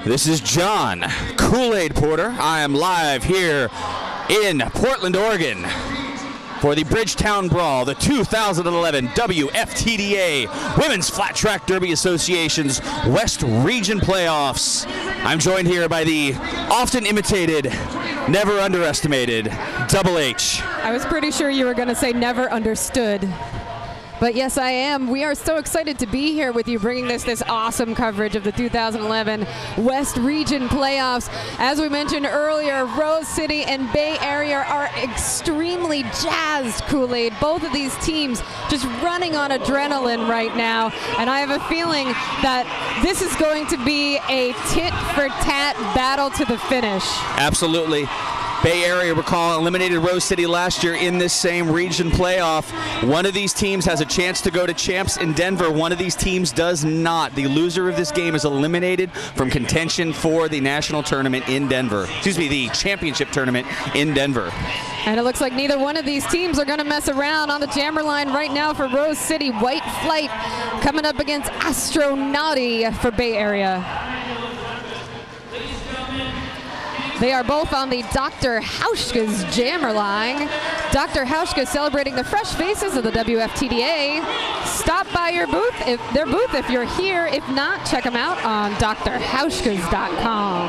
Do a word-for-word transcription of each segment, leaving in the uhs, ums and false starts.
This is John Kool-Aid Porter. I am live here in Portland, Oregon for the Bridgetown Brawl, the two thousand eleven W F T D A Women's Flat Track Derby Association's West Region Playoffs. I'm joined here by the often imitated, never underestimated Double H. I was pretty sure you were going to say never understood. But yes, I am. We are so excited to be here with you, bringing this this awesome coverage of the two thousand eleven West Region Playoffs. As we mentioned earlier, Rose City and Bay Area are extremely jazzed, Kool-Aid. Both of these teams just running on adrenaline right now. And I have a feeling that this is going to be a tit-for-tat battle to the finish. Absolutely. Bay Area, recall, eliminated Rose City last year in this same region playoff. One of these teams has a chance to go to champs in Denver. One of these teams does not. The loser of this game is eliminated from contention for the national tournament in Denver. Excuse me, the championship tournament in Denver. And it looks like neither one of these teams are going to mess around. On the jammer line right now for Rose City, White Flight coming up against Astronauti for Bay Area. They are both on the Doctor Hauschka's jammer line. Doctor Hauschka celebrating the fresh faces of the W F T D A. Stop by your booth, if their booth if you're here. If not, check them out on D R hauschkas dot com.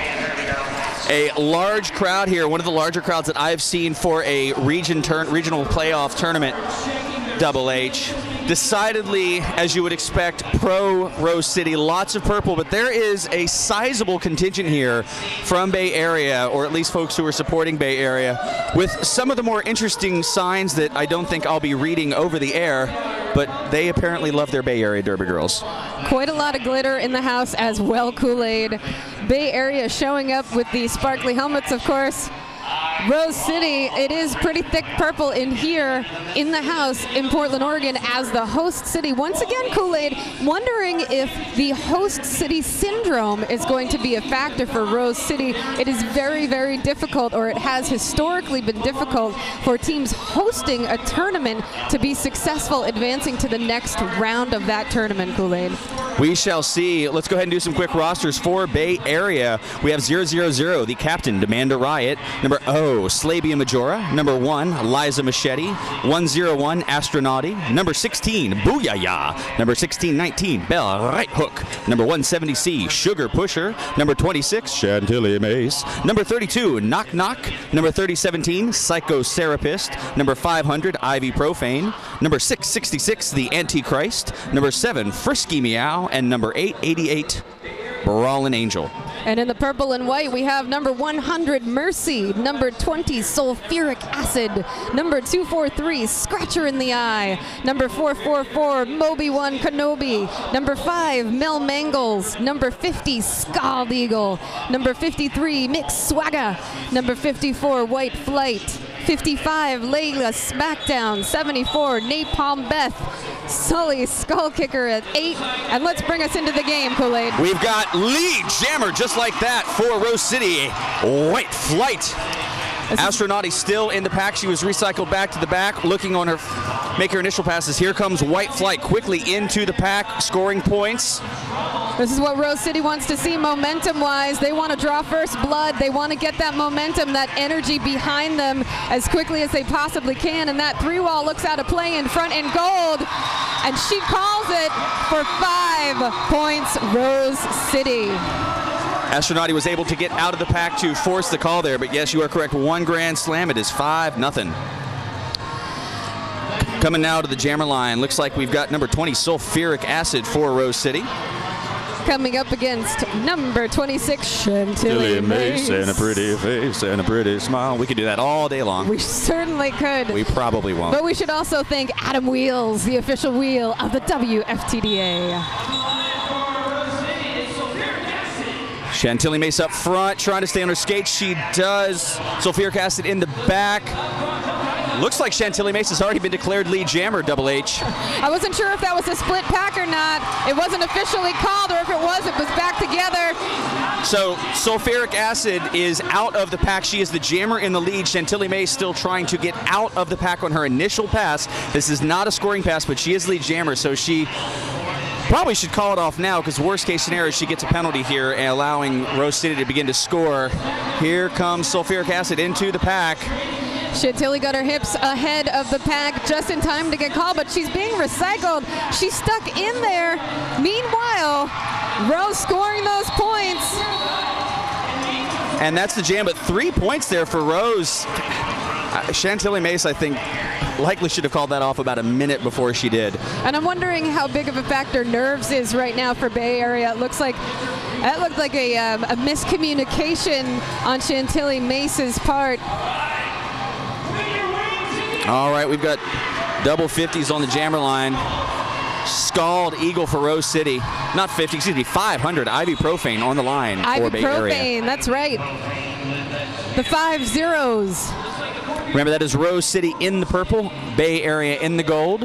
A large crowd here, one of the larger crowds that I've seen for a region turn, regional playoff tournament, Double H. Decidedly, as you would expect, pro Rose City, lots of purple, but there is a sizable contingent here from Bay Area, or at least folks who are supporting Bay Area, with some of the more interesting signs that I don't think I'll be reading over the air, but they apparently love their Bay Area Derby girls. Quite a lot of glitter in the house as well, Kool-Aid. Bay Area showing up with the sparkly helmets, of course. Rose City, it is pretty thick purple in here in the house in Portland, Oregon as the host city. Once again, Kool-Aid, wondering if the host city syndrome is going to be a factor for Rose City. It is very, very difficult, or it has historically been difficult for teams hosting a tournament to be successful advancing to the next round of that tournament, Kool-Aid. We shall see. Let's go ahead and do some quick rosters for Bay Area. We have zero zero zero, the captain, Demanda Riot. Number O, Slavia Majora. Number one, Liza Machete. one zero one, Astronauti. Number sixteen, Booyah. Number sixteen nineteen, Bell Right Hook. Number one seventy C, Sugar Pusher. Number twenty-six, Chantilly Mace. Number thirty-two, Knock Knock. Number thirty seventeen, Psycho Serapist. Number five hundred, Ivy Profane. Number six sixty-six, The Antichrist. Number seven, Frisky Meow. And number eight eighty-eight, Brawlin' Angel. And in the purple and white, we have number one hundred, Mercy. Number twenty, Sulfuric Acid. Number two forty-three, Scratcher in the Eye. Number four forty-four, Moby-Wan Kenobi. Number five, Mel Mangles. Number fifty, Scald Eagle. Number fifty-three, Mix Swagga. Number fifty-four, White Flight. fifty-five, Layla Smackdown. seventy-four, Napalm Beth. Sully Skull Kicker at eight. And let's bring us into the game, Kool-Aid. We've got lead jammer just like that for Rose City. White Flight. Astronauti still in the pack. She was recycled back to the back, looking on her, make her initial passes. Here comes White Flight quickly into the pack, scoring points. This is what Rose City wants to see momentum-wise. They want to draw first blood. They want to get that momentum, that energy behind them as quickly as they possibly can. And that three-wall looks out of play in front in gold. And she calls it for five points, Rose City. Astronauti was able to get out of the pack to force the call there, but yes, you are correct. One grand slam. It is five nothing. Coming now to the jammer line. Looks like we've got number twenty, Sulfuric Acid for Rose City. Coming up against number twenty-six, Chantilly Mace. And a pretty face and a pretty smile. We could do that all day long. We certainly could. We probably won't. But we should also thank Adam Wheels, the official wheel of the W F T D A. Chantilly Mace up front, trying to stay on her skates. She does. Sulfuric Acid in the back. Looks like Chantilly Mace has already been declared lead jammer, Double H. I wasn't sure if that was a split pack or not. It wasn't officially called, or if it was, it was back together. So Sulfuric Acid is out of the pack. She is the jammer in the lead. Chantilly Mace still trying to get out of the pack on her initial pass. This is not a scoring pass, but she is lead jammer, so she Probably should call it off now because worst case scenario, she gets a penalty here and allowing Rose City to begin to score. Here comes sulfuric acid into the pack. Chantilly got her hips ahead of the pack just in time to get called, but she's being recycled. She's stuck in there. Meanwhile, Rose scoring those points. And that's the jam, but three points there for Rose. Uh, Chantilly Mace, I think, likely should have called that off about a minute before she did. And I'm wondering how big of a factor nerves is right now for Bay Area. It looks like that looked like a, um, a miscommunication on Chantilly Mace's part. All right, we've got double fifties on the jammer line. Scald Eagle for Rose City. Not fifty, excuse me, five hundred ibuprofen on the line for Bay Area. Ibuprofen, that's right. The five zeros. Remember, that is Rose City in the purple, Bay Area in the gold.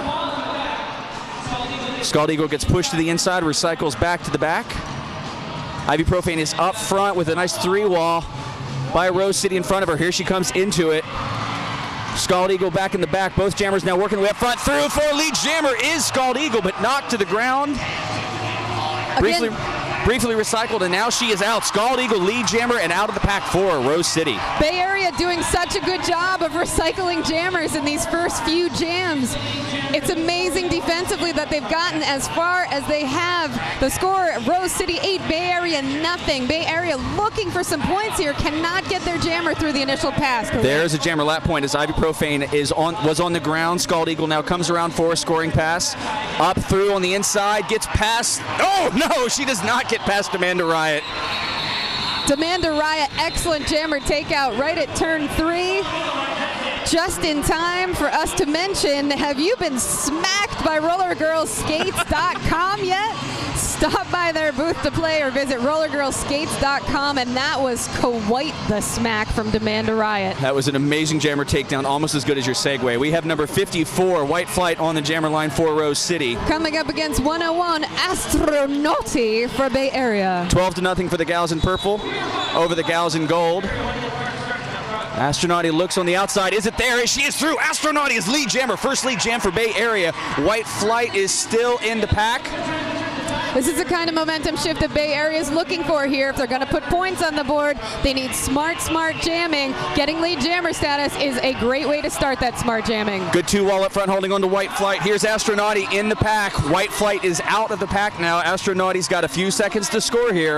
Scald Eagle gets pushed to the inside, recycles back to the back. Ibuprofen is up front with a nice three wall by Rose City in front of her. Here she comes into it. Scald Eagle back in the back. Both jammers now working the way up front. Through for lead jammer is Scald Eagle, but knocked to the ground. Briefly, briefly recycled, and now she is out. Scald Eagle, lead jammer, and out of the pack for Rose City. Bay Area doing such a good job of recycling jammers in these first few jams. It's amazing defensively that they've gotten as far as they have. The score, Rose City eight, Bay Area nothing. Bay Area looking for some points here, cannot get their jammer through the initial pass. Correct? There's a jammer lap point as Ibuprofen is on, was on the ground. Scald Eagle now comes around for a scoring pass. Up through on the inside, gets past. Oh no, she does not get past Amanda Riot. Amanda Riot, excellent jammer takeout right at turn three. Just in time for us to mention, have you been smacked by roller girls skates dot com yet? Stop by their booth to play or visit roller girls skates dot com, and that was quite the smack from Amanda Riot. That was an amazing jammer takedown, almost as good as your segue. We have number fifty-four, White Flight, on the jammer line for Rose City. Coming up against one oh one, Astronauti for Bay Area. twelve to nothing for the gals in purple over the gals in gold. Astronauti looks on the outside. Is it there? She is through. Astronauti is lead jammer. First lead jam for Bay Area. White Flight is still in the pack. This is the kind of momentum shift that Bay Area is looking for here. If they're going to put points on the board, they need smart, smart jamming. Getting lead jammer status is a great way to start that smart jamming. Good two wall up front holding on to White Flight. Here's Astronauti in the pack. White Flight is out of the pack now. Astronauti's got a few seconds to score here.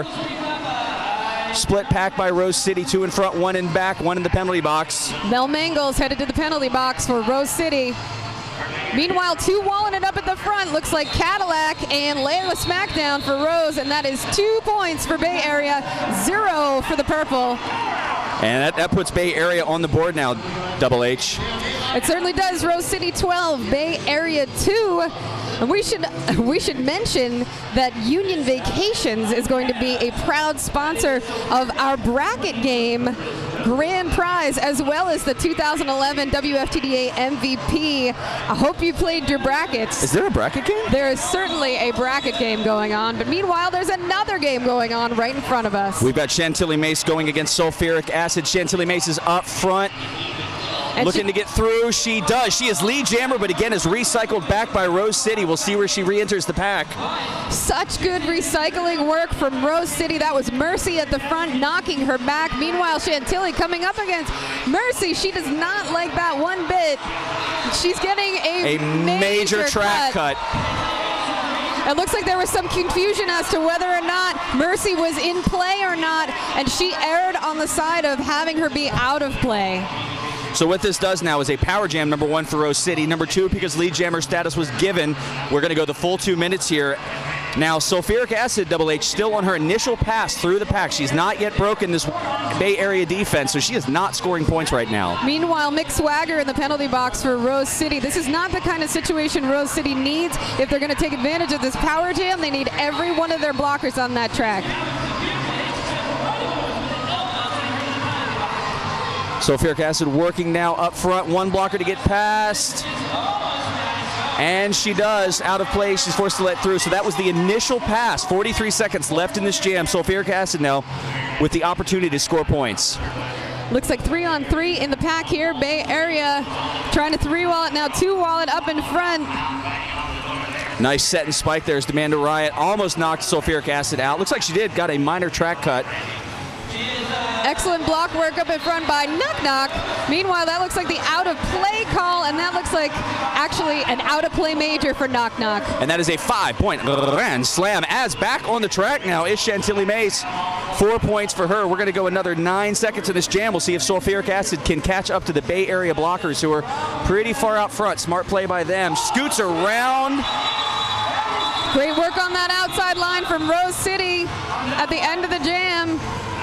Split pack by Rose City, two in front, one in back, one in the penalty box. Mel Mangles headed to the penalty box for Rose City. Meanwhile, two walling it up at the front. Looks like Cadillac and Layla Smackdown for Rose, and that is two points for Bay Area, zero for the purple. And that, that puts Bay Area on the board now, Double H. It certainly does. Rose City twelve, Bay Area two. And we should we should mention that Union Vacations is going to be a proud sponsor of our bracket game grand prize, as well as the two thousand eleven W F T D A M V P. I hope you played your brackets. Is there a bracket game? There is certainly a bracket game going on, but meanwhile, there's another game going on right in front of us. We've got Chantilly Mace going against sulfuric acid. Chantilly Mace is up front. And looking she, to get through. She does. She is lead jammer, but again is recycled back by Rose City. We'll see where she re-enters the pack. Such good recycling work from Rose City. That was Mercy at the front, knocking her back. Meanwhile, Chantilly coming up against Mercy. She does not like that one bit. She's getting a, a major, major track cut. cut. It looks like there was some confusion as to whether or not Mercy was in play or not, and she erred on the side of having her be out of play. So what this does now is a power jam, number one for Rose City. Number two, because lead jammer status was given, we're going to go the full two minutes here. Now, sulfuric acid, Double H, still on her initial pass through the pack. She's not yet broken this Bay Area defense, so she is not scoring points right now. Meanwhile, Mick Swagger in the penalty box for Rose City. This is not the kind of situation Rose City needs. If they're going to take advantage of this power jam, they need every one of their blockers on that track. Sulfuric acid working now up front. One blocker to get past. And she does. Out of play. She's forced to let through. So that was the initial pass. forty-three seconds left in this jam. Sulfuric acid now with the opportunity to score points. Looks like three on three in the pack here. Bay Area trying to three wall it now. Two wall it up in front. Nice set and spike there as Demand Riot almost knocked sulfuric acid out. Looks like she did. Got a minor track cut. Excellent block work up in front by Knock Knock. Meanwhile, that looks like the out-of-play call, and that looks like actually an out-of-play major for Knock Knock. And that is a five-point grand slam. As back on the track now is Chantilly Mace. Four points for her. We're going to go another nine seconds in this jam. We'll see if sulfuric acid can catch up to the Bay Area blockers, who are pretty far out front. Smart play by them. Scoots around. Great work on that outside line from Rose City at the end of the jam.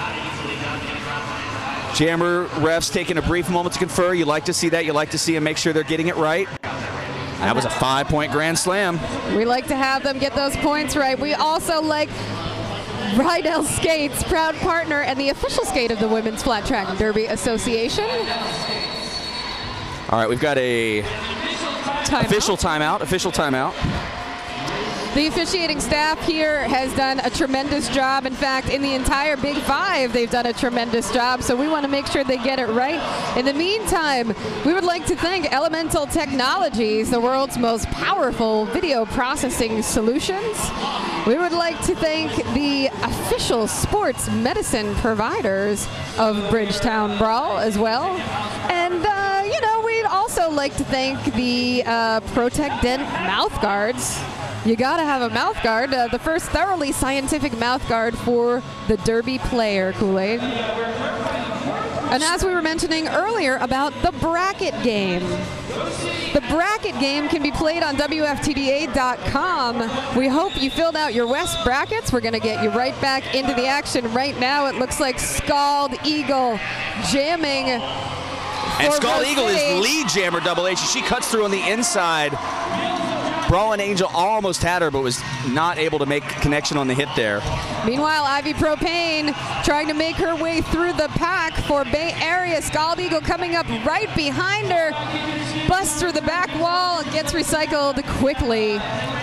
Jammer refs taking a brief moment to confer. You like to see that. You like to see them make sure they're getting it right. That was a five-point grand slam. We like to have them get those points right. We also like Rydell Skates, proud partner and the official skate of the Women's Flat Track Derby Association. All right, we've got a Time official out. timeout. Official timeout. The officiating staff here has done a tremendous job. In fact, in the entire Big Five, they've done a tremendous job, so we want to make sure they get it right. In the meantime, we would like to thank Elemental Technologies, the world's most powerful video processing solutions. We would like to thank the official sports medicine providers of Bridgetown Brawl as well. And, uh, you know, we'd also like to thank the uh, Protect Dent mouth guards. You gotta have a mouth guard, uh, the first thoroughly scientific mouth guard for the Derby player, Kool-Aid. And as we were mentioning earlier about the bracket game, the bracket game can be played on W F T D A dot com. We hope you filled out your West brackets. We're gonna get you right back into the action right now. It looks like Scald Eagle jamming. And for Scald Rose Eagle City. is lead jammer Double H. She cuts through on the inside. Brawlin' Angel almost had her, but was not able to make connection on the hit there. Meanwhile, Ivy Propane trying to make her way through the pack for Bay Area. Scald Eagle coming up right behind her. Busts through the back wall and gets recycled quickly.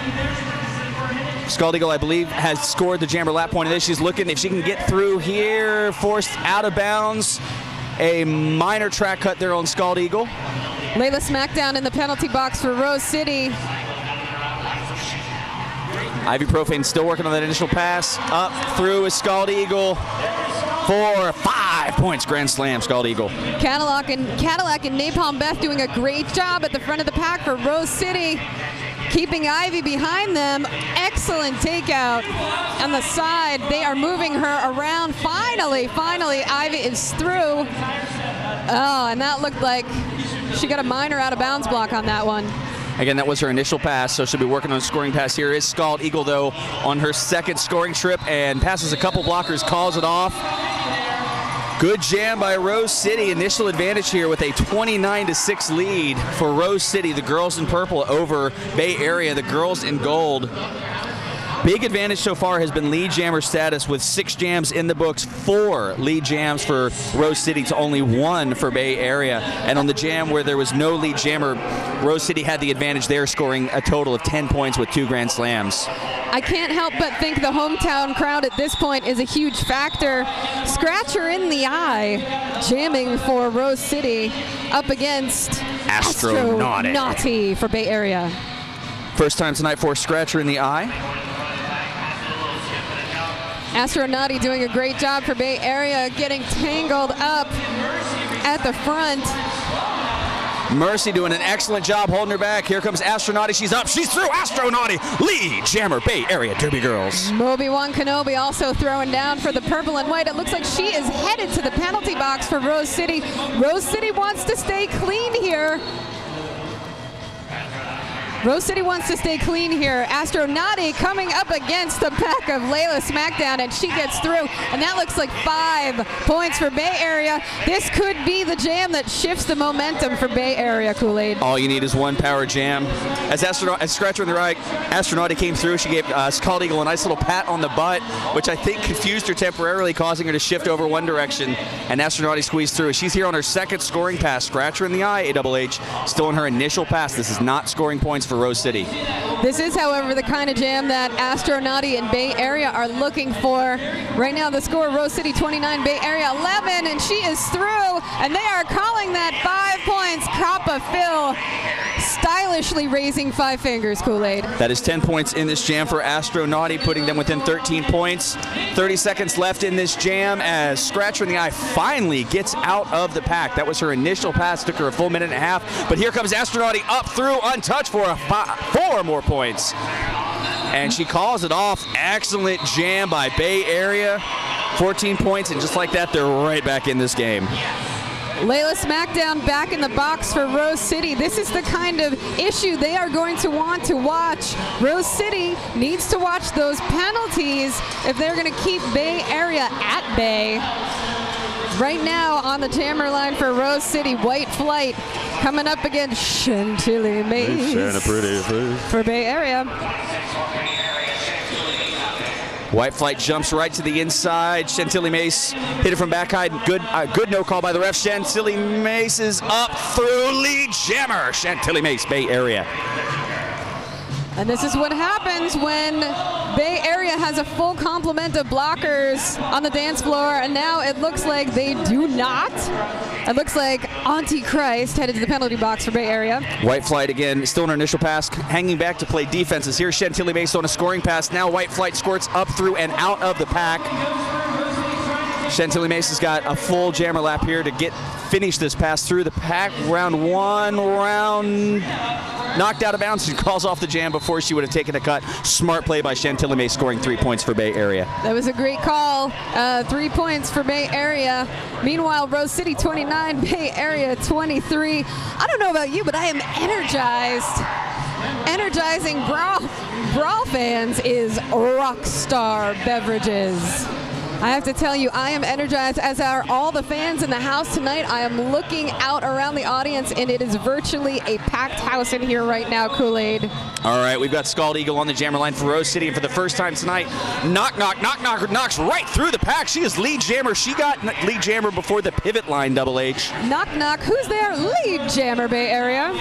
Scald Eagle, I believe, has scored the jammer lap point of this. She's looking if she can get through here, forced out of bounds. A minor track cut there on Scald Eagle. Layla Smackdown in the penalty box for Rose City. Ivy Profane still working on that initial pass. Up through is Scald Eagle. Four, five points, grand slam, Scald Eagle. Cadillac and Cadillac and Napalm Beth doing a great job at the front of the pack for Rose City, keeping Ivy behind them. Excellent takeout on the side. They are moving her around. Finally, finally, Ivy is through. Oh, and that looked like she got a minor out of bounds block on that one. Again, that was her initial pass, so she'll be working on a scoring pass here. Is Scald Eagle, though, on her second scoring trip and passes a couple blockers, calls it off. Good jam by Rose City. Initial advantage here with a twenty-nine to six lead for Rose City. The girls in purple over Bay Area, the girls in gold. Big advantage so far has been lead jammer status with six jams in the books, four lead jams for Rose City to only one for Bay Area. And on the jam where there was no lead jammer, Rose City had the advantage there, scoring a total of ten points with two grand slams. I can't help but think the hometown crowd at this point is a huge factor. Scratcher in the eye, jamming for Rose City up against Astronautic. Astronauty for Bay Area. First time tonight for Scratcher in the eye. Astronauty doing a great job for Bay Area, getting tangled up at the front. Mercy doing an excellent job holding her back. Here comes Astronauty. She's up. She's through. Astronauty. Lead jammer Bay Area Derby girls. Moby-Wan Kenobi also throwing down for the purple and white. It looks like she is headed to the penalty box for Rose City. Rose City wants to stay clean here. Rose City wants to stay clean here. Astronauty coming up against the back of Layla Smackdown, and she gets through. And that looks like five points for Bay Area. This could be the jam that shifts the momentum for Bay Area, Kool-Aid. All you need is one power jam. As, Astronaut, as Scratcher in the right, Astronauty came through. She gave uh, Scald Eagle a nice little pat on the butt, which I think confused her temporarily, causing her to shift over one direction. And Astronauty squeezed through. She's here on her second scoring pass. Scratcher in the eye, A H H, still on her initial pass. This is not scoring points for Rose City. This is, however, the kind of jam that Astronauty and Bay Area are looking for. Right now, the score, Rose City twenty-nine, Bay Area eleven, and she is through, and they are calling that five points. Kappa Phil styling stylishly raising five fingers, Kool-Aid. That is ten points in this jam for Astronauti, putting them within thirteen points. thirty seconds left in this jam as Scratcher in the Eye finally gets out of the pack. That was her initial pass, took her a full minute and a half, but here comes Astronauti up through untouched for a five, four more points. And she calls it off. Excellent jam by Bay Area. fourteen points, and just like that, they're right back in this game. Layla Smackdown back in the box for Rose City. This is the kind of issue they are going to want to watch. Rose City needs to watch those penalties if they're going to keep Bay Area at bay. Right now on the jammer line for Rose City, White Flight coming up against Chantilly Mace for Bay Area. White Flight jumps right to the inside. Chantilly Mace hit it from back high. Good, uh, good no call by the ref. Chantilly Mace is up through lead jammer. Chantilly Mace, Bay Area. And this is what happens when Bay Area has a full complement of blockers on the dance floor, and now it looks like they do not. It looks like Antichrist headed to the penalty box for Bay Area. White Flight again, still in her initial pass, hanging back to play defenses. Here's Chantilly Mace on a scoring pass. Now White Flight squirts up through and out of the pack. Chantilly Mace has got a full jammer lap here to get finish this pass through the pack. Round one, round knocked out of bounds. She calls off the jam before she would have taken a cut. Smart play by Chantilly Mace, scoring three points for Bay Area. That was a great call. Uh, three points for Bay Area. Meanwhile, Rose City twenty-nine, Bay Area twenty-three. I don't know about you, but I am energized. Energizing Brawl, Brawl fans is Rockstar Beverages. I have to tell you, I am energized, as are all the fans in the house tonight. I am looking out around the audience, and it is virtually a packed house in here right now, Kool-Aid. All right, we've got Scald Eagle on the jammer line for Rose City, and for the first time tonight, knock, knock, knock, knock, knocks right through the pack. She is lead jammer. She got lead jammer before the pivot line, Double H. Knock, knock. Who's there? Lead jammer, Bay Area.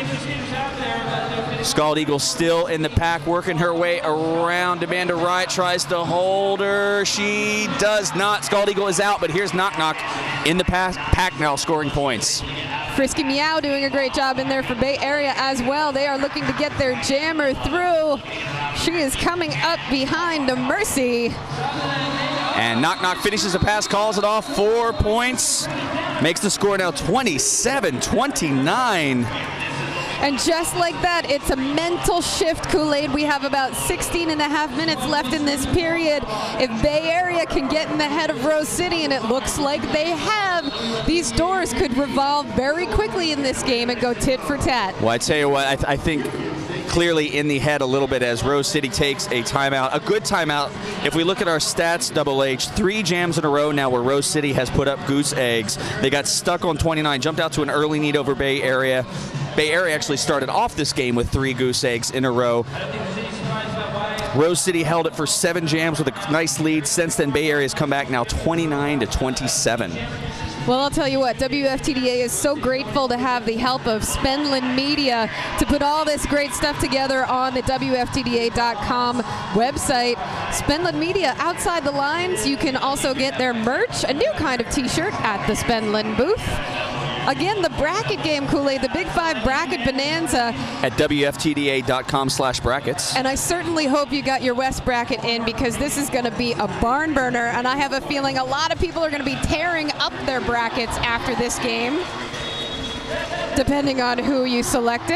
Scald Eagle still in the pack, working her way around. Amanda Wright tries to hold her. She does not. Scald Eagle is out, but here's Knock Knock in the pack, pack now, scoring points. Frisky Meow doing a great job in there for Bay Area as well. They are looking to get their jammer through. She is coming up behind Mercy. And Knock Knock finishes a pass, calls it off, four points. Makes the score now twenty-seven twenty-nine. And just like that, it's a mental shift, Kool-Aid. We have about sixteen and a half minutes left in this period. If Bay Area can get in the head of Rose City, and it looks like they have, these doors could revolve very quickly in this game and go tit for tat. Well, I tell you what, I, th I think clearly in the head a little bit as Rose City takes a timeout, a good timeout. If we look at our stats, Double H, three jams in a row now where Rose City has put up goose eggs. They got stuck on twenty-nine, jumped out to an early lead over Bay Area. Bay Area actually started off this game with three goose eggs in a row. Rose City held it for seven jams with a nice lead. Since then, Bay Area's come back now twenty-nine to twenty-seven. Well, I'll tell you what, W F T D A is so grateful to have the help of Spenlin Media to put all this great stuff together on the W F T D A dot com website. Spenlin Media, outside the lines, you can also get their merch, a new kind of t-shirt at the Spenlin booth. Again, the bracket game, Kool-Aid, the Big Five Bracket Bonanza. At W F T D A dot com slash brackets. And I certainly hope you got your West bracket in, because this is going to be a barn burner, and I have a feeling a lot of people are going to be tearing up their brackets after this game, depending on who you selected.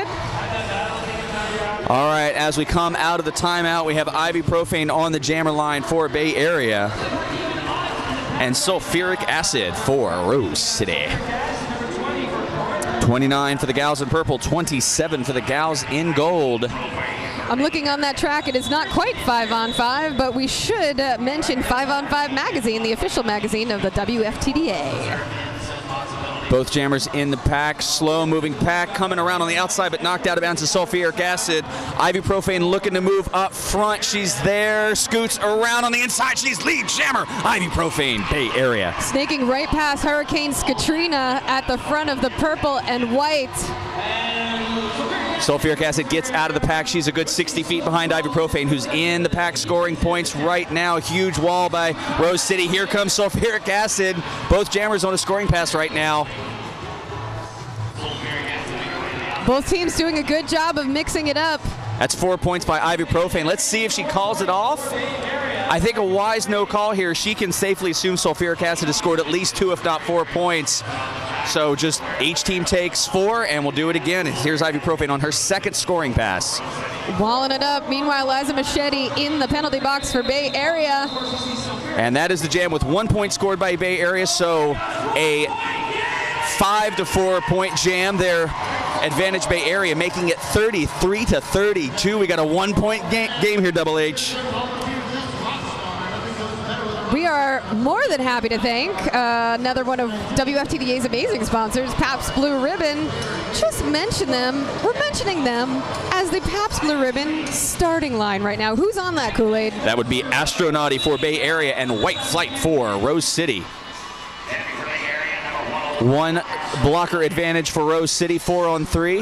All right, as we come out of the timeout, we have Ibuprofen on the jammer line for Bay Area and sulfuric acid for Rose City. twenty-nine for the gals in purple, twenty-seven for the gals in gold. I'm looking on that track. It is not quite five on five, but we should uh, mention five on five magazine, the official magazine of the W F T D A. Both jammers in the pack, slow moving pack, coming around on the outside, but knocked out of bounds to sulfuric acid. Ibuprofen looking to move up front. She's there, scoots around on the inside. She's lead jammer. Ibuprofen, Bay Area. Snaking right past Hurricane Katrina at the front of the purple and white. Sulfuric acid gets out of the pack. She's a good sixty feet behind Ibuprofen, who's in the pack scoring points right now. Huge wall by Rose City. Here comes sulfuric acid. Both jammers on a scoring pass right now. Both teams doing a good job of mixing it up. That's four points by Ibuprofen. Let's see if she calls it off. I think a wise no call here. She can safely assume sulfuric acid has scored at least two, if not four points. So just each team takes four, and we'll do it again. Here's Ibuprofen on her second scoring pass. Walling it up. Meanwhile, Liza Machete in the penalty box for Bay Area. And that is the jam with one point scored by Bay Area. So a five to four point jam there. Advantage Bay Area, making it thirty-three to thirty-two. We got a one point ga game here, Double H. We are more than happy to thank uh, another one of W F T D A's amazing sponsors, Pabst Blue Ribbon. Just mention them. We're mentioning them as the Pabst Blue Ribbon starting line right now. Who's on that, Kool-Aid? That would be Astronauti for Bay Area and White Flight for Rose City. One blocker advantage for Rose City, four on three.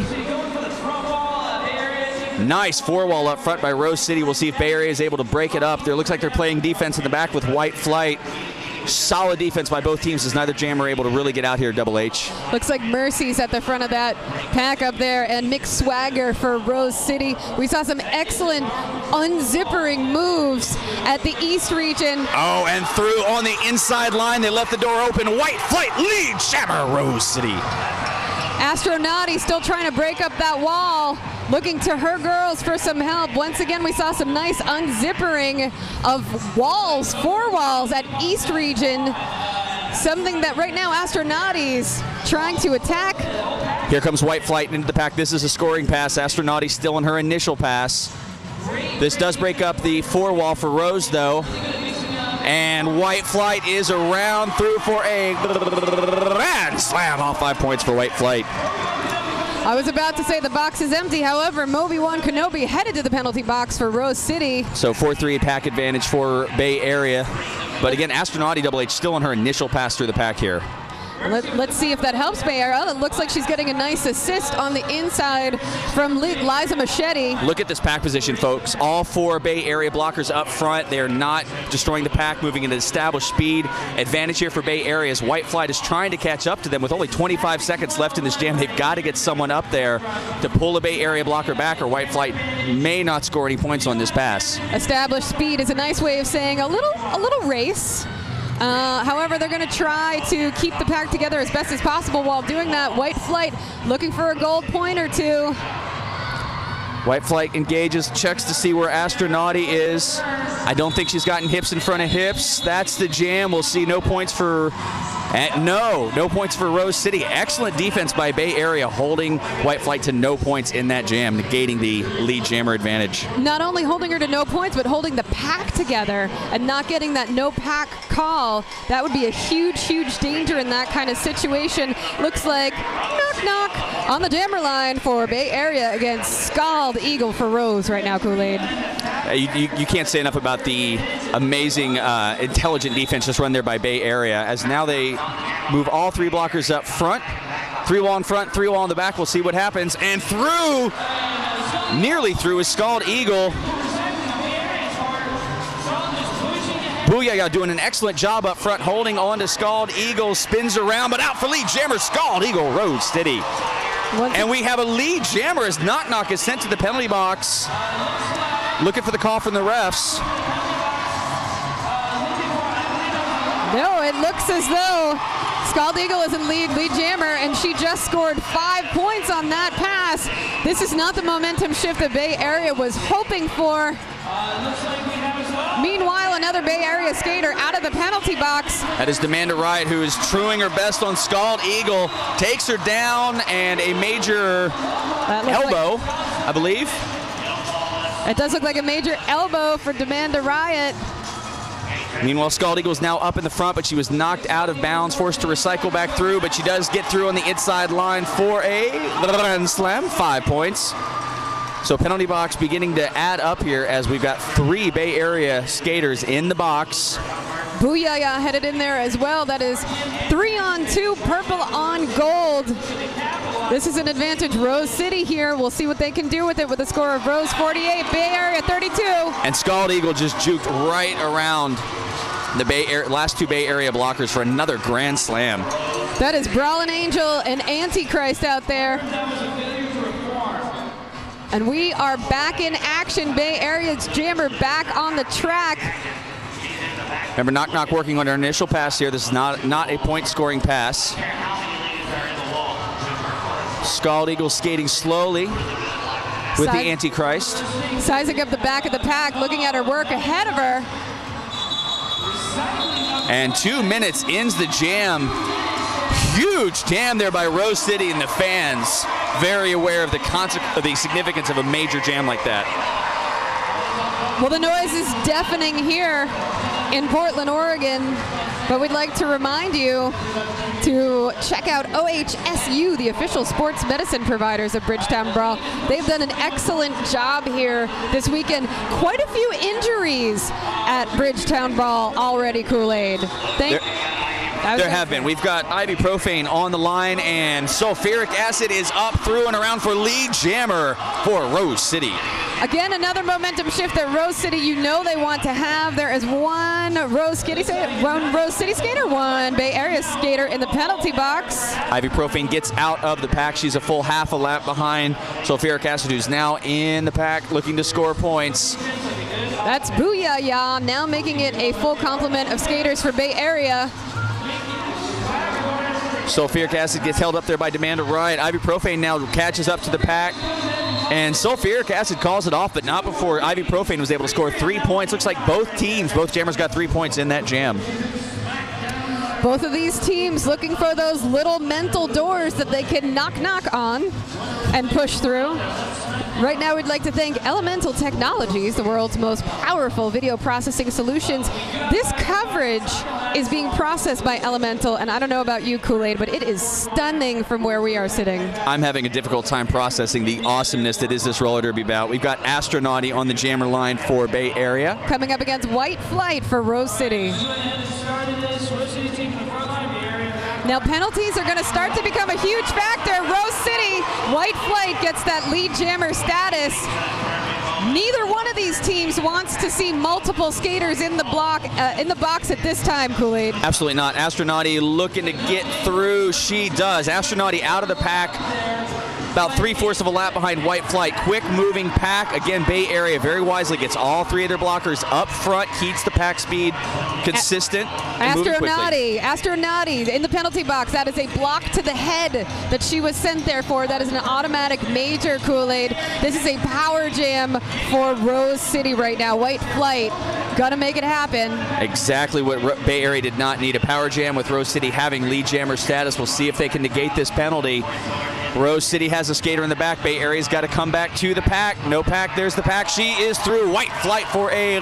Nice four wall up front by Rose City. We'll see if Bay Area is able to break it up. There looks like they're playing defense in the back with White Flight. Solid defense by both teams as neither jam are able to really get out here, Double H. Looks like Mercy's at the front of that pack up there, and Mick Swagger for Rose City. We saw some excellent unzippering moves at the East region. Oh, and through on the inside line. They left the door open. White Flight lead jammer Rose City. Astronauti still trying to break up that wall, looking to her girls for some help. Once again, we saw some nice unzippering of walls, four walls at East region. Something that right now Astronauti's trying to attack. Here comes White Flight into the pack. This is a scoring pass. Astronauti still in her initial pass. This does break up the four wall for Rose, though. And White Flight is around through for a grand slam. All five points for White Flight. I was about to say the box is empty. However, Moby-Wan Kenobi headed to the penalty box for Rose City. So four three pack advantage for Bay Area. But again, Astronauti Double H still on her initial pass through the pack here. Let, let's see if that helps Bay Area. It looks like she's getting a nice assist on the inside from Liza Machete. Look at this pack position, folks. All four Bay Area blockers up front. They're not destroying the pack, moving into established speed. Advantage here for Bay Area as White Flight is trying to catch up to them with only twenty-five seconds left in this jam. They've got to get someone up there to pull a Bay Area blocker back, or White Flight may not score any points on this pass. Established speed is a nice way of saying a little, a little race. Uh, however, they're going to try to keep the pack together as best as possible while doing that. White Flight looking for a gold point or two. White Flight engages, checks to see where Astronauti is. I don't think she's gotten hips in front of hips. That's the jam. We'll see no points for... Uh, no, no points for Rose City. Excellent defense by Bay Area, holding White Flight to no points in that jam, negating the lead jammer advantage. Not only holding her to no points, but holding the pack together and not getting that no pack call. That would be a huge, huge danger in that kind of situation. Looks like knock, knock on the jammer line for Bay Area against Scald Eagle for Rose right now, Kool-Aid. Uh, you, you, you can't say enough about the amazing, uh, intelligent defense just run there by Bay Area, as now they move all three blockers up front. Three wall in front, three wall in the back. We'll see what happens. And through, nearly through, is Scald Eagle. Booyah doing an excellent job up front, holding on to Scald Eagle. Spins around, but out for lead jammer, Scald Eagle, Rose City. And we have a lead jammer as Knock Knock is sent to the penalty box. Looking for the call from the refs. No, it looks as though Scald Eagle is in lead, lead jammer, and she just scored five points on that pass. This is not the momentum shift the Bay Area was hoping for. Meanwhile, another Bay Area skater out of the penalty box. That is Demanda Riot, who is truing her best on Scald Eagle. Takes her down, and a major elbow, like, I believe. It does look like a major elbow for Demanda Riot. Meanwhile, Scald Eagle is now up in the front, but she was knocked out of bounds, forced to recycle back through, but she does get through on the inside line for a grand slam, five points. So penalty box beginning to add up here as we've got three Bay Area skaters in the box. Booyah headed in there as well. That is three on two, purple on gold. This is an advantage Rose City here. We'll see what they can do with it with a score of Rose forty-eight, Bay Area thirty-two. And Scald Eagle just juked right around the Bay Area, last two Bay Area blockers for another grand slam. That is Brawlin' Angel and Antichrist out there. And we are back in action. Bay Area's jammer back on the track. Remember, Knock Knock working on our initial pass here. This is not, not a point-scoring pass. Scald Eagle skating slowly with the Antichrist. Sizing up the back of the pack, looking at her work ahead of her. And two minutes ends the jam. Huge jam there by Rose City, and the fans very aware of the, of the significance of a major jam like that. Well, the noise is deafening here in Portland, Oregon, but we'd like to remind you to check out O H S U, the official sports medicine providers of Bridgetown Brawl. They've done an excellent job here this weekend. Quite a few injuries at Bridgetown Brawl already, Kool-Aid. Thank There, there have been. We've got ibuprofen on the line, and sulfuric acid is up, through, and around for lead jammer for Rose City. Again, another momentum shift that Rose City, you know they want to have. There is one Rose City, one Rose City skater, one Bay Area skater in the penalty box. Ibuprofen gets out of the pack. She's a full half a lap behind sulfuric acid, who's now in the pack looking to score points. That's Booyah, now making it a full complement of skaters for Bay Area. Sulfuric acid gets held up there by Demanda Riot. Ibuprofen now catches up to the pack. And sulfuric acid calls it off, but not before Ibuprofen was able to score three points. Looks like both teams, both jammers got three points in that jam. Both of these teams looking for those little mental doors that they can knock knock on and push through. Right now, we'd like to thank Elemental Technologies, the world's most powerful video processing solutions. This coverage is being processed by Elemental, and I don't know about you, Kool-Aid, but it is stunning from where we are sitting. I'm having a difficult time processing the awesomeness that is this roller derby bout. We've got Astronauti on the jammer line for Bay Area. Coming up against White Flight for Rose City. Now penalties are going to start to become a huge factor. Rose City, White Flight gets that lead jammer status. Neither one of these teams wants to see multiple skaters in the block, uh, in the box at this time, Kool-Aid. Absolutely not. Astronauti looking to get through. She does. Astronauti out of the pack. About three-fourths of a lap behind White Flight. Quick moving pack. Again, Bay Area very wisely gets all three of their blockers up front, keeps the pack speed consistent. Astronauti, Astronauti in the penalty box. That is a block to the head that she was sent there for. That is an automatic major, Kool-Aid. This is a power jam for Rose City right now. White Flight gonna make it happen. Exactly what Bay Area did not need. A power jam with Rose City having lead jammer status. We'll see if they can negate this penalty. Rose City has a skater in the back. Bay Area's got to come back to the pack. No pack. There's the pack. She is through. White Flight for a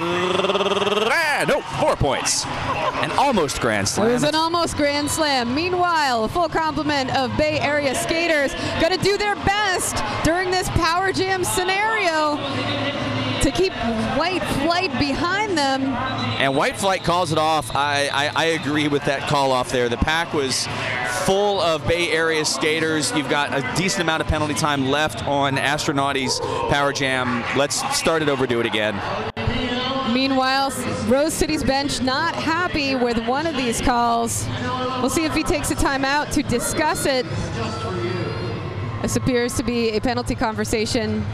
no four points. An almost grand slam. It was an almost grand slam. Meanwhile, a full complement of Bay Area skaters going to do their best during this power jam scenario to keep White Flight behind them. And White Flight calls it off. I, I, I agree with that call off there. The pack was full of Bay Area skaters. You've got a decent amount of penalty time left on Astronauti's power jam. Let's start it over, do it again. Meanwhile, Rose City's bench not happy with one of these calls. We'll see if he takes a timeout to discuss it. This appears to be a penalty conversation.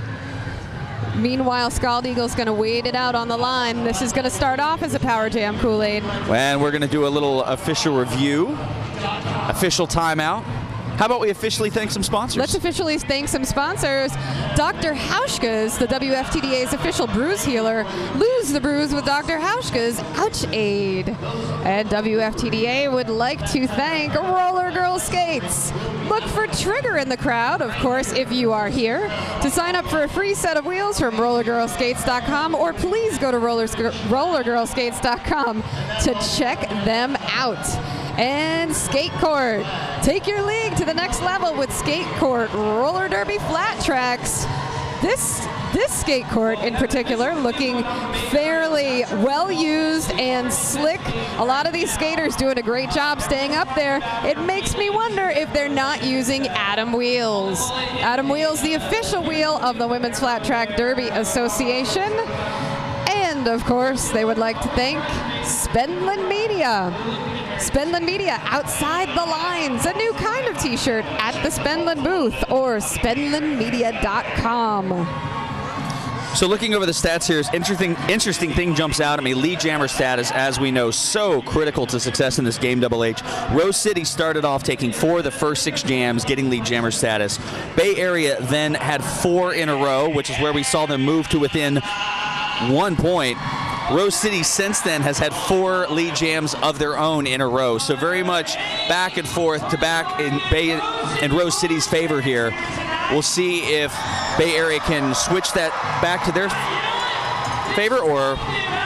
Meanwhile, Scald Eagle's going to wait it out on the line. This is going to start off as a power jam, Kool-Aid. And we're going to do a little official review, official timeout. How about we officially thank some sponsors? Let's officially thank some sponsors. Doctor Hauschka's, the W F T D A's official bruise healer. Lose the bruise with Doctor Hauschka's Ouch Aid. And W F T D A would like to thank Roller Girl Skates. Look for Trigger in the crowd, of course, if you are here. To sign up for a free set of wheels from roller girl skates dot com, or please go to roller girl skates dot com to check them out. And Skate Court. Take your league to the next level with Skate Court Roller Derby Flat Tracks. This this skate court in particular looking fairly well used and slick. A lot of these skaters doing a great job staying up there. It makes me wonder if they're not using Atom Wheels. Atom Wheels, the official wheel of the Women's Flat Track Derby Association. And of course, they would like to thank Spendlin Media. Spendlin Media, Outside the Lines, a new kind of t-shirt at the Spendlin booth or spendlin media dot com. So looking over the stats here, interesting interesting thing jumps out at me. Lead jammer status, as we know, so critical to success in this game, Double H. Rose City started off taking four of the first six jams, getting lead jammer status. Bay Area then had four in a row, which is where we saw them move to within one point. Rose City since then has had four lead jams of their own in a row. So very much back and forth to back in Bay and Rose City's favor here. We'll see if Bay Area can switch that back to their favor or...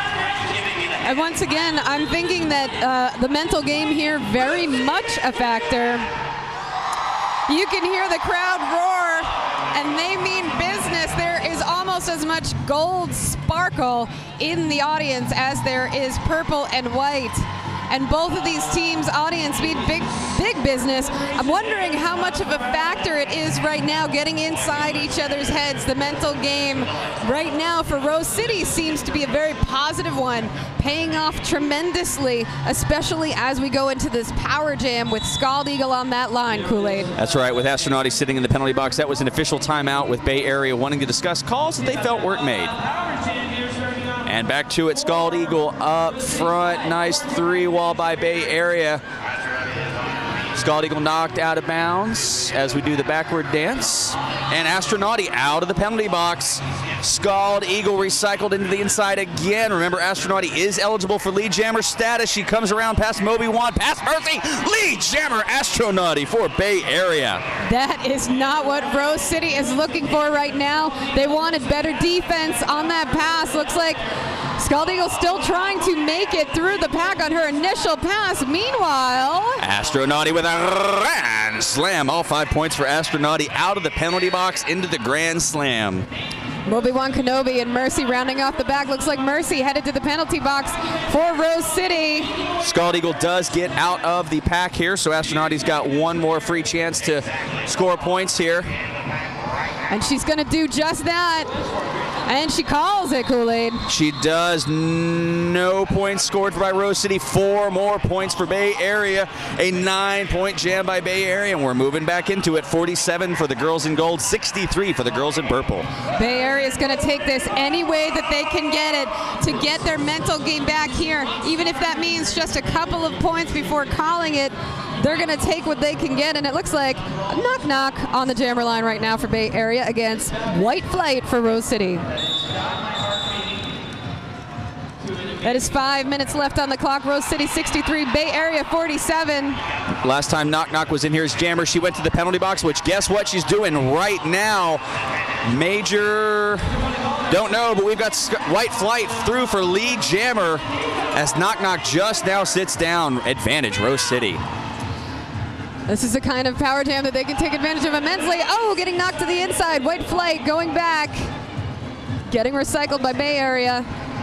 And once again, I'm thinking that uh, the mental game here very much a factor. You can hear the crowd roar, and they mean business. There is almost as much gold sparkle in the audience as there is purple and white. And both of these teams' audience mean big, big business. I'm wondering how much of a factor it is right now getting inside each other's heads. The mental game right now for Rose City seems to be a very positive one, paying off tremendously, especially as we go into this power jam with Scald Eagle on that line, Kool-Aid. That's right, with Astronauti sitting in the penalty box. That was an official timeout with Bay Area wanting to discuss calls that they felt weren't made. And back to it, Scald Eagle up front. Nice three wall by Bay Area. Scald Eagle knocked out of bounds as we do the backward dance. And Astronauti out of the penalty box. Scald Eagle recycled into the inside again. Remember, Astronauti is eligible for lead jammer status. She comes around past Moby Wan, past Murphy. Lead jammer Astronauti for Bay Area. That is not what Rose City is looking for right now. They wanted better defense on that pass. Looks like Scald Eagle still trying to make it through the pack on her initial pass. Meanwhile, Astronauti with a grand slam. All five points for Astronauti out of the penalty box into the grand slam. Moby-Wan Kenobi and Mercy rounding off the back. Looks like Mercy headed to the penalty box for Rose City. Scald Eagle does get out of the pack here, so Astronauti's got one more free chance to score points here. And she's going to do just that. And she calls it, Kool-Aid. She does. No points scored by Rose City. Four more points for Bay Area. A nine-point jam by Bay Area, and we're moving back into it. forty-seven for the girls in gold, sixty-three for the girls in purple. Bay Area is going to take this any way that they can get it to get their mental game back here. Even if that means just a couple of points before calling it, they're going to take what they can get, and it looks like a knock-knock on the jammer line right now for Bay Area against White Flight for Rose City. That is five minutes left on the clock. Rose City sixty-three, Bay Area forty-seven. Last time Knock Knock was in here as jammer, she went to the penalty box, which guess what she's doing right now? Major, don't know, but we've got White Flight through for lead jammer as Knock Knock just now sits down. Advantage, Rose City. This is the kind of power jam that they can take advantage of immensely. Oh, getting knocked to the inside. White Flight going back. Getting recycled by Bay Area.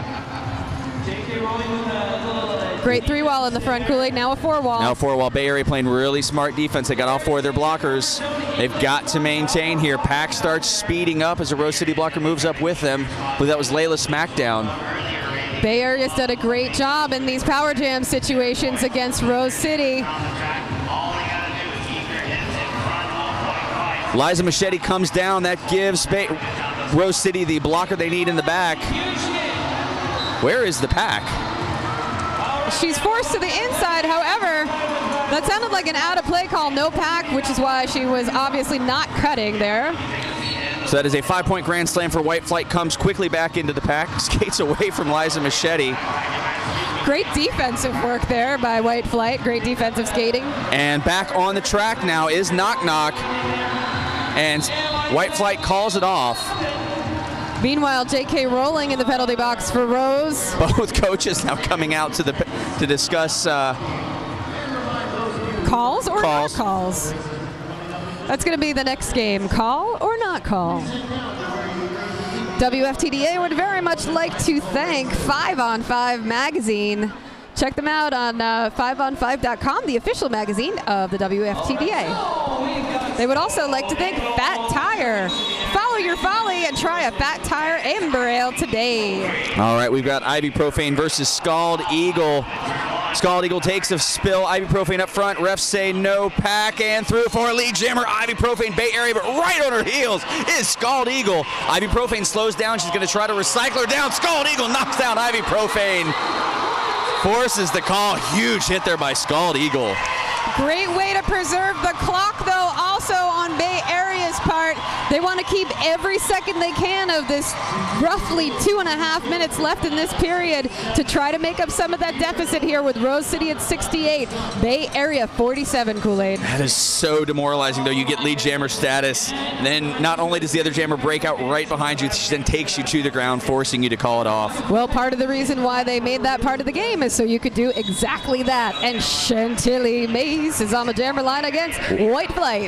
Great three wall in the front, Kool-Aid. Now a four wall. Now a four wall. Bay Area playing really smart defense. They got all four of their blockers. They've got to maintain here. Pack starts speeding up as a Rose City blocker moves up with them. I believe that was Layla Smackdown. Bay Area's done a great job in these power jam situations against Rose City. Liza Machete comes down. That gives Bay Rose City the blocker they need in the back. Where is the pack? She's forced to the inside, however, that sounded like an out-of-play call, no pack, which is why she was obviously not cutting there. So that is a five-point grand slam for White Flight, comes quickly back into the pack, skates away from Liza Machete. Great defensive work there by White Flight, great defensive skating. And back on the track now is Knock Knock, and White Flight calls it off. Meanwhile, J K rolling in the penalty box for Rose. Both coaches now coming out to the to discuss uh, calls or calls. not calls. That's going to be the next game. Call or not call. W F T D A would very much like to thank five on five Magazine. Check them out on uh, five on five dot com, the official magazine of the W F T D A. They would also like to thank Fat Tire. Follow your folly and try a Fat Tire Amber Ale today. All right, we've got Ibuprofen versus Scald Eagle. Scald Eagle takes a spill. Ibuprofen up front. Refs say no. Pack and through for a lead jammer. Ibuprofen Bay Area, but right on her heels is Scald Eagle. Ibuprofen slows down. She's going to try to recycle her down. Scald Eagle knocks down Ibuprofen. Forces the call. Huge hit there by Scald Eagle. Great way to preserve the clock, though, also on Bay Area's part. They want to keep every second they can of this roughly two and a half minutes left in this period to try to make up some of that deficit here with Rose City at sixty-eight, Bay Area forty-seven, Kool-Aid. That is so demoralizing, though. You get lead jammer status, then not only does the other jammer break out right behind you, she then takes you to the ground, forcing you to call it off. Well, part of the reason why they made that part of the game is so you could do exactly that. And Chantilly Mace is on the jammer line against White Flight.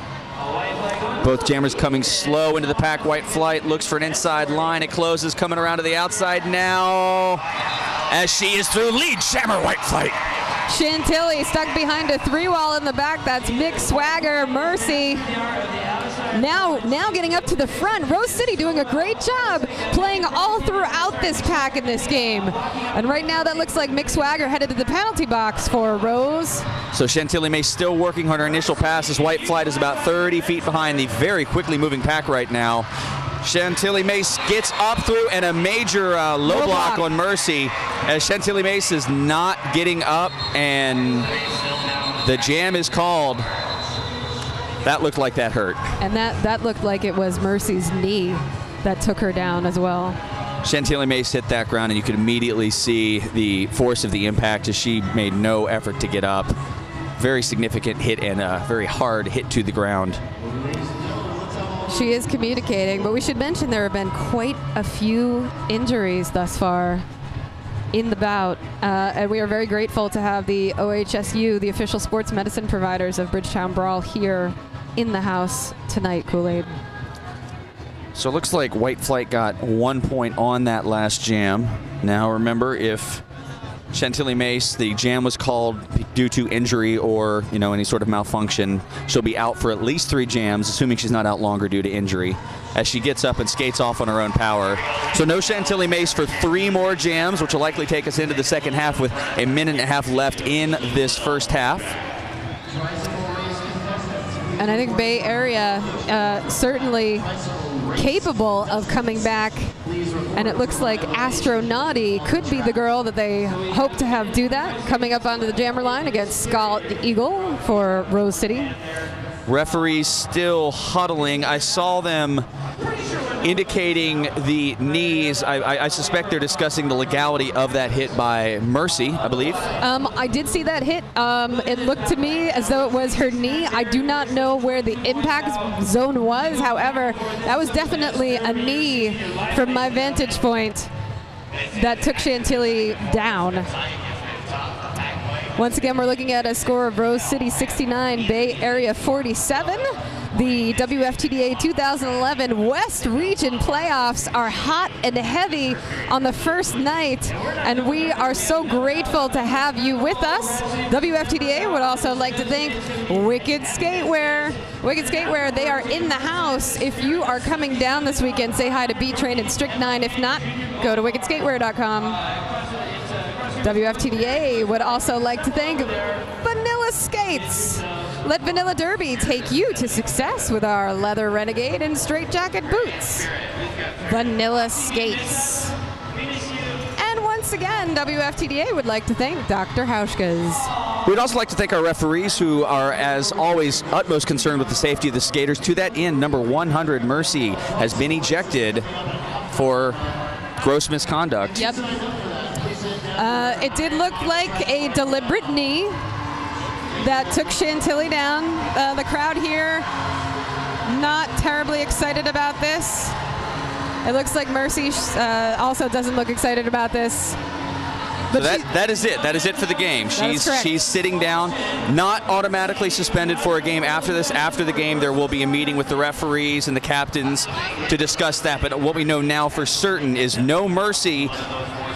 Both jammers coming slow into the pack. White Flight looks for an inside line. It closes, coming around to the outside now as she is through. Lead jammer White Flight. Chantilly stuck behind a three wall in the back. That's Mick Swagger, Mercy. Now, now getting up to the front. Rose City doing a great job playing all throughout this pack in this game. And right now that looks like Mick Swagger headed to the penalty box for Rose. So Chantilly May still working on her initial passes. White Flight is about thirty feet behind the very quickly moving pack right now. Chantilly Mace gets up through, and a major uh, low, low block, block on Mercy as Chantilly Mace is not getting up, and the jam is called. That looked like that hurt. And that, that looked like it was Mercy's knee that took her down as well. Chantilly Mace hit that ground, and you could immediately see the force of the impact as she made no effort to get up. Very significant hit and a very hard hit to the ground. She is communicating, but we should mention there have been quite a few injuries thus far in the bout, uh, and we are very grateful to have the O H S U, the official sports medicine providers of Bridgetown Brawl, here in the house tonight, Kool-Aid. So it looks like White Flight got one point on that last jam. Now remember, if Chantilly Mace, the jam was called due to injury or, you know, any sort of malfunction, she'll be out for at least three jams, assuming she's not out longer due to injury, as she gets up and skates off on her own power. So no Chantilly Mace for three more jams, which will likely take us into the second half with a minute and a half left in this first half. And I think Bay Area uh, certainly capable of coming back, and it looks like Astronauty could be the girl that they hope to have do that, coming up onto the jammer line against Scald Eagle for Rose City. Referees still huddling. I saw them indicating the knees. I, I, I suspect they're discussing the legality of that hit by Mercy, I believe. Um, I did see that hit. Um, it looked to me as though it was her knee. I do not know where the impact zone was. However, that was definitely a knee from my vantage point that took Chantilly down. Once again, we're looking at a score of Rose City sixty-nine, Bay Area forty-seven. The W F T D A two thousand eleven West Region Playoffs are hot and heavy on the first night, and we are so grateful to have you with us. W F T D A would also like to thank Wicked Skatewear. Wicked Skatewear, they are in the house. If you are coming down this weekend, say hi to B-Train and Strychnine. If not, go to wicked skatewear dot com. W F T D A would also like to thank Vanilla Skates. Let Vanilla Derby take you to success with our leather Renegade and straight jacket boots. Vanilla Skates. And once again, W F T D A would like to thank Doctor Hauschkas. We'd also like to thank our referees, who are, as always, utmost concerned with the safety of the skaters. To that end, number one hundred, Mercy, has been ejected for gross misconduct. Yep. Uh, it did look like a deliberate knee that took Chantilly down. Uh, the crowd here not terribly excited about this. It looks like Mercy uh, also doesn't look excited about this. But so that, that is it. That is it for the game. She's she's sitting down, not automatically suspended for a game after this. After the game, there will be a meeting with the referees and the captains to discuss that. But what we know now for certain is no Mercy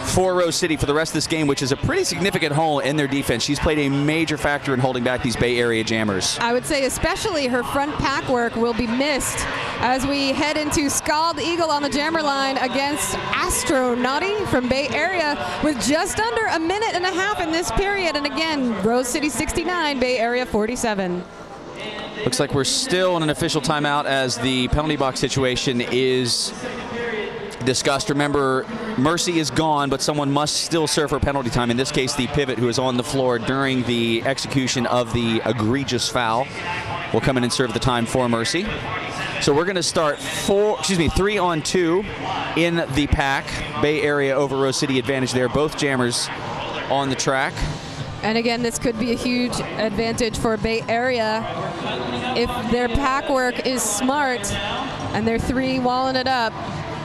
for Rose City for the rest of this game, which is a pretty significant hole in their defense. She's played a major factor in holding back these Bay Area Jammers. I would say especially her front pack work will be missed as we head into Scald Eagle on the jammer line against Astronauty from Bay Area with just under a minute and a half in this period. And again, Rose City sixty-nine, Bay Area forty-seven. Looks like we're still in an official timeout as the penalty box situation is discussed. Remember, Mercy is gone, but someone must still serve her penalty time. In this case, the pivot who is on the floor during the execution of the egregious foul will come in and serve the time for Mercy. So we're going to start four, excuse me, three on two in the pack. Bay Area over Rose City advantage there. Both jammers on the track. And again, this could be a huge advantage for Bay Area if their pack work is smart and they're three walling it up.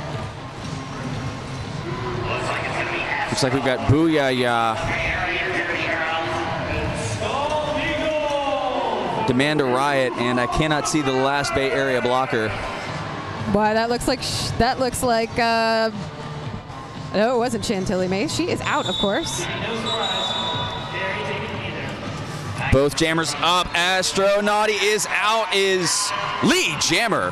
Looks like we've got Booyah, Demand a Riot, and I cannot see the last Bay Area blocker. Boy, that looks like sh that looks like. Uh, no, it wasn't Chantilly Mace. She is out, of course. Both jammers up. Astronauty is out. Is lead jammer.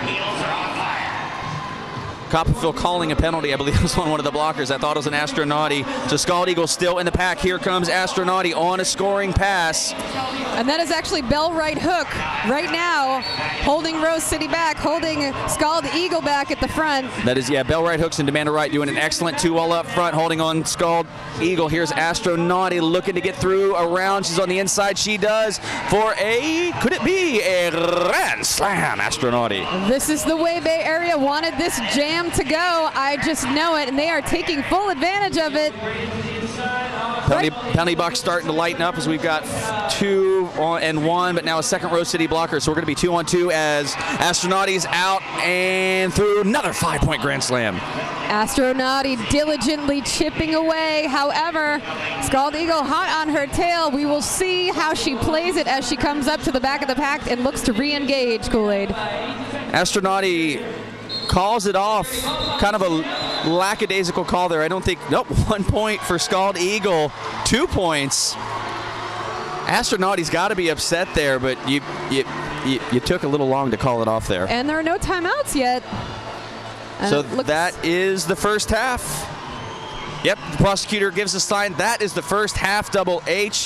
Copperfield calling a penalty. I believe it was on one of the blockers. I thought it was an Astronauty. So Scald Eagle still in the pack. Here comes Astronauty on a scoring pass. And that is actually Bell Right Hook right now, holding Rose City back, holding Scald Eagle back at the front. That is, yeah, Bell Right Hooks and Demand a Right doing an excellent two-all up front, holding on Scald Eagle. Here's Astronauty looking to get through around. She's on the inside. She does for a, could it be a grand slam, Astronauty? This is the way Bay Area wanted this jam to go. I just know it, and they are taking full advantage of it. Penalty, penalty box starting to lighten up as we've got two on and one, but now a second Rose City blocker. So we're going to be two on two as Astronauty's out and through another five-point grand slam. Astronauty diligently chipping away. However, Scald Eagle hot on her tail. We will see how she plays it as she comes up to the back of the pack and looks to re-engage Kool-Aid. Astronauty calls it off. Kind of a lackadaisical call there. I don't think, nope, one point for Scald Eagle, two points. Astronauty's got to be upset there, but you, you you you took a little long to call it off there. And there are no timeouts yet. And so that is the first half. Yep, the prosecutor gives a sign. That is the first half, Double H.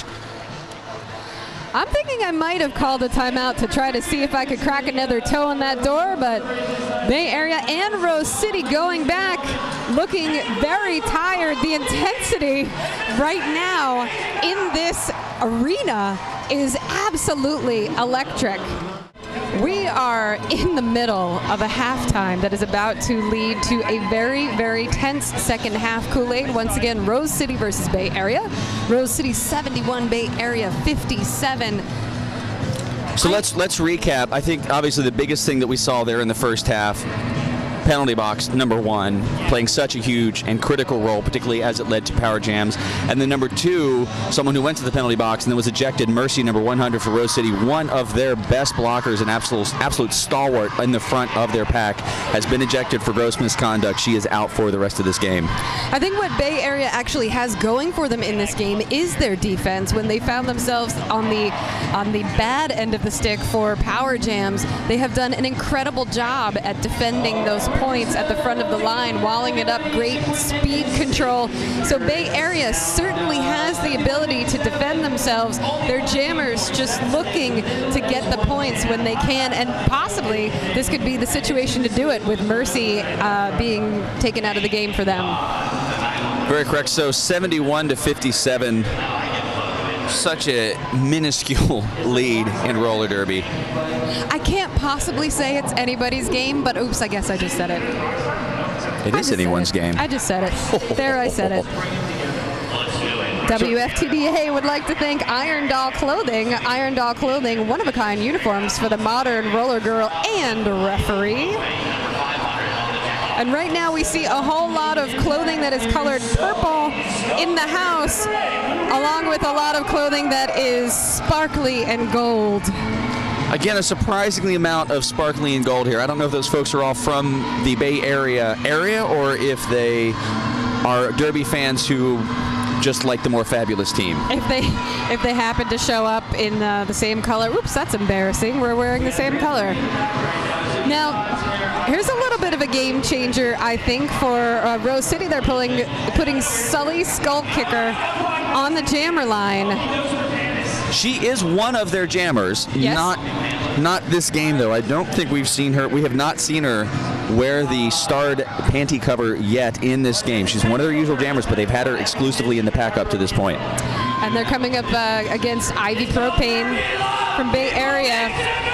I'm thinking I might have called a timeout to try to see if I could crack another toe in that door, but Bay Area and Rose City going back, looking very tired. The intensity right now in this arena is absolutely electric. We are in the middle of a halftime that is about to lead to a very, very tense second half. Kool-Aid, once again, Rose City versus Bay Area. Rose City seventy-one, Bay Area fifty-seven. So let's let's recap. I think obviously the biggest thing that we saw there in the first half, penalty box, number one, playing such a huge and critical role, particularly as it led to power jams. And then number two, someone who went to the penalty box and then was ejected, Mercy, number one hundred for Rose City, one of their best blockers and absolute, absolute stalwart in the front of their pack, has been ejected for gross misconduct. She is out for the rest of this game. I think what Bay Area actually has going for them in this game is their defense. When they found themselves on the on the bad end of the stick for power jams, they have done an incredible job at defending those points at the front of the line, walling it up, great speed control. So Bay Area certainly has the ability to defend themselves. Their jammers just looking to get the points when they can, and possibly this could be the situation to do it with Mercy uh, being taken out of the game for them. Very correct. So seventy-one to fifty-seven. Such a minuscule lead in roller derby. I can't possibly say it's anybody's game, but oops, I guess I just said it. It is anyone's game. I just said it. There, I said it. W F T D A would like to thank Iron Doll Clothing. Iron Doll Clothing, one-of-a-kind uniforms for the modern roller girl and referee. And right now we see a whole lot of clothing that is colored purple in the house, along with a lot of clothing that is sparkly and gold. Again, a surprisingly amount of sparkly and gold here. I don't know if those folks are all from the Bay Area area or if they are Derby fans who just like the more fabulous team. If they if they happen to show up in uh, the same color, oops, that's embarrassing. We're wearing the same color. Now, here's a little bit of a game changer, I think, for uh, Rose City. They're pulling, putting Sully Skull Kicker on the jammer line. She is one of their jammers. Yes. Not, not this game, though. I don't think we've seen her. We have not seen her wear the starred panty cover yet in this game. She's one of their usual jammers, but they've had her exclusively in the pack up to this point. And they're coming up uh, against Ivy Propane from Bay Area.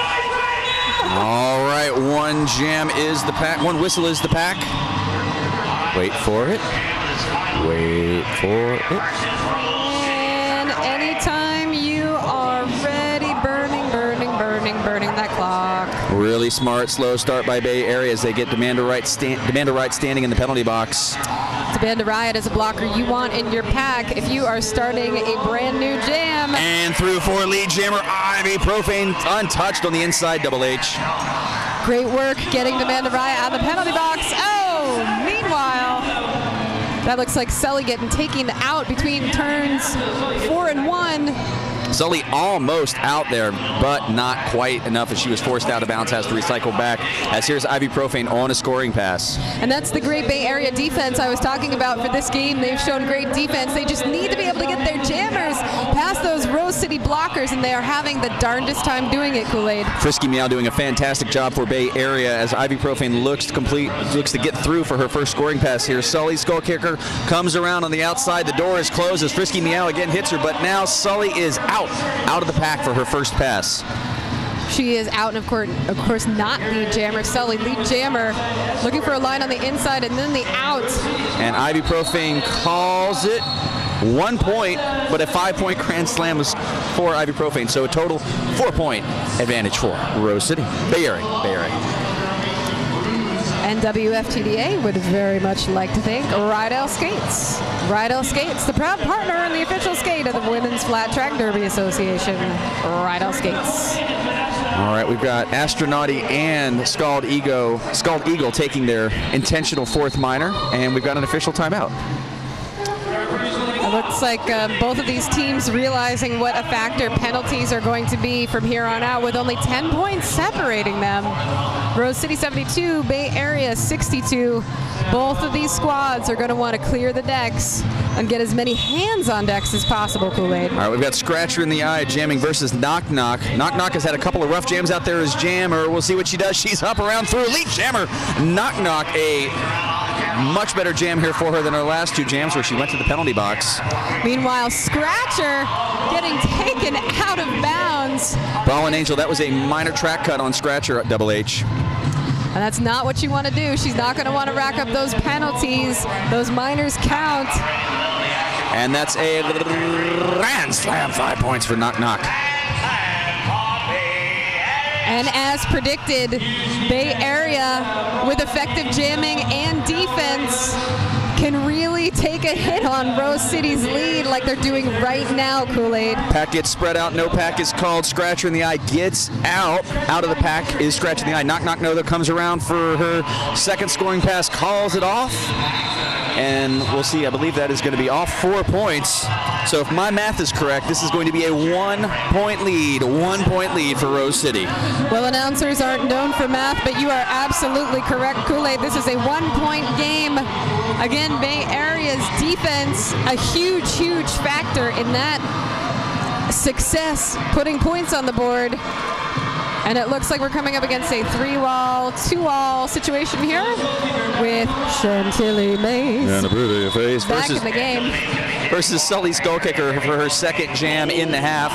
All right, one jam is the pack. One whistle is the pack. Wait for it. Wait for it. And anytime you are ready, burning, burning, burning, burning that clock. Really smart, slow start by Bay Area as they get Demanda Wright, stand, Demanda Wright standing in the penalty box. Demanda Riot is a blocker you want in your pack if you are starting a brand new jam. And through for lead jammer Ivy Propane, untouched on the inside, Double H. Great work getting Demanda Riot out of the penalty box. Oh, meanwhile, that looks like Sully getting taken out between turns four and one. Sully almost out there, but not quite enough as she was forced out of bounds, has to recycle back. As here's Ivy Propane on a scoring pass. And that's the great Bay Area defense I was talking about for this game. They've shown great defense. They just need to be able to get their jammers past those Rose City blockers, and they are having the darndest time doing it, Kool-Aid. Frisky Meow doing a fantastic job for Bay Area as Ivy Propane looks to complete, looks to get through for her first scoring pass here. Sully Skull Kicker comes around on the outside. The door is closed as Frisky Meow again hits her, but now Sully is out. Out of the pack for her first pass. She is out, and of course, of course, not lead jammer. Sully, lead jammer, looking for a line on the inside and then the out. And Ivy Propane calls it one point, but a five-point grand slam was for Ivy Propane. So a total four-point advantage for Rose City. Bay Area. Bay Area. And W F T D A would very much like to thank Rydell Skates. Rydell Skates, the proud partner and the official skate of the Women's Flat Track Derby Association. Rydell Skates. All right, we've got Astronauty and Scald Eagle, Scald Eagle taking their intentional fourth minor, and we've got an official timeout. It looks like uh, both of these teams realizing what a factor penalties are going to be from here on out, with only ten points separating them. Rose City seventy-two, Bay Area sixty-two. Both of these squads are going to want to clear the decks and get as many hands on decks as possible, Kool-Aid. All right, we've got Scratcher in the Eye jamming versus Knock Knock. Knock Knock has had a couple of rough jams out there as jammer. We'll see what she does. She's up around through lead jammer. Knock Knock, a much better jam here for her than her last two jams where she went to the penalty box. Meanwhile, Scratcher getting taken out of bounds. Ballin' Angel, that was a minor track cut on Scratcher at Double H. And that's not what you want to do. She's not going to want to rack up those penalties. Those minors count. And that's a grand slam, five points for Knock Knock. And as predicted, Bay Area, with effective jamming and defense, can really take a hit on Rose City's lead like they're doing right now, Kool-Aid. Pack gets spread out, no pack is called. Scratcher in the Eye gets out. Out of the pack is Scratch in the Eye. Knock Knock No, that comes around for her second scoring pass, calls it off. And we'll see, I believe that is going to be off four points. So if my math is correct, this is going to be a one-point lead, one-point lead for Rose City. Well, announcers aren't known for math, but you are absolutely correct, Kool-Aid. This is a one-point game. Again, Bay Area's defense, a huge, huge factor in that success, putting points on the board. And it looks like we're coming up against a three-wall, two-wall situation here with Chantilly Mace and a pretty face back versus, in the game. Versus Sully Skull Kicker for her second jam in the half.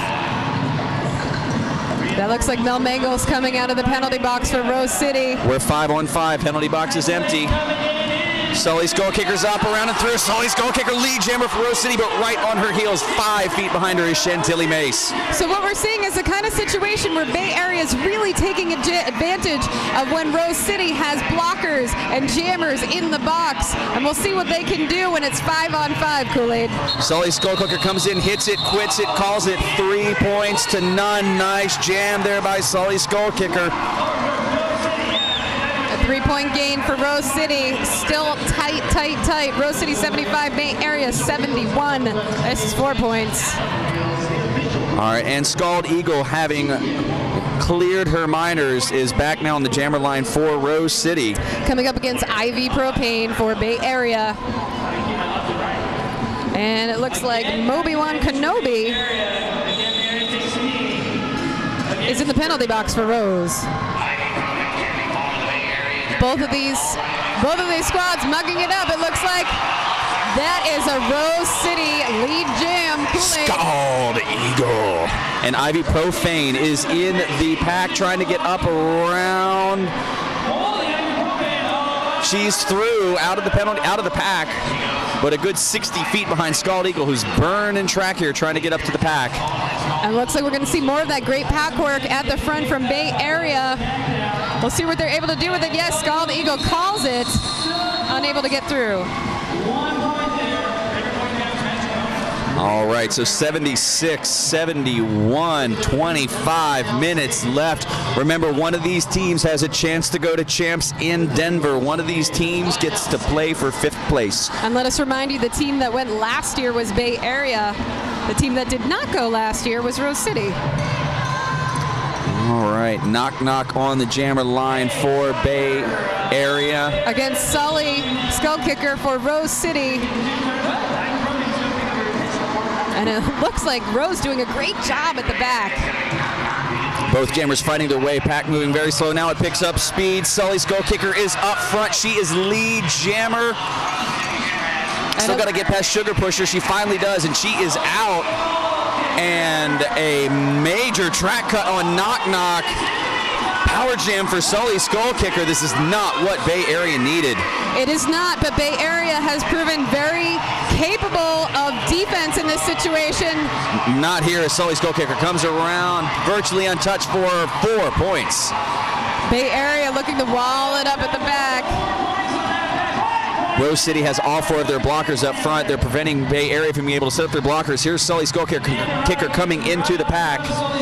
That looks like Mel Mangles coming out of the penalty box for Rose City. We're five on five. Penalty box is empty. Sully Skull Kicker's up, around and through. Sully Skull Kicker lead jammer for Rose City, but right on her heels, five feet behind her is Chantilly Mace. So what we're seeing is the kind of situation where Bay Area is really taking advantage of when Rose City has blockers and jammers in the box. And we'll see what they can do when it's five on five, Kool-Aid. Sully Skull Kicker comes in, hits it, quits it, calls it three points to none. Nice jam there by Sully Skull Kicker. Three-point gain for Rose City. Still tight, tight, tight. Rose City seventy-five, Bay Area seventy-one. This is four points. All right, and Scald Eagle, having cleared her minors, is back now on the jammer line for Rose City. Coming up against I V Propane for Bay Area. And it looks like Mobi-Wan Kenobi is in the penalty box for Rose. Both of these, both of these squads mugging it up. It looks like that is a Rose City lead jam. Scald Eagle. And I V Profane is in the pack, trying to get up around. She's through out of the penalty, out of the pack, but a good sixty feet behind Scald Eagle, who's burning track here, trying to get up to the pack. And looks like we're going to see more of that great pack work at the front from Bay Area. We'll see what they're able to do with it. Yes, Scald Eagle calls it, unable to get through. All right, so seventy-six seventy-one, twenty-five minutes left. Remember, one of these teams has a chance to go to champs in Denver. One of these teams gets to play for fifth place. And let us remind you, the team that went last year was Bay Area. The team that did not go last year was Rose City. All right, knock knock on the jammer line for Bay Area. Against Sully, skull kicker for Rose City. And it looks like Rose doing a great job at the back. Both jammers fighting their way. Pack moving very slow. Now it picks up speed. Sully Skull Kicker is up front. She is lead jammer. Still got to get past Sugar Pusher. She finally does, and she is out. And a major track cut on Knock Knock. Power jam for Sully Skull Kicker. This is not what Bay Area needed. It is not, but Bay Area has proven very capable of defense in this situation. Not here as Sully Skull Kicker comes around, virtually untouched for four points. Bay Area looking to wall it up at the back. Rose City has all four of their blockers up front. They're preventing Bay Area from being able to set up their blockers. Here's Sully Skull Kicker coming into the pack.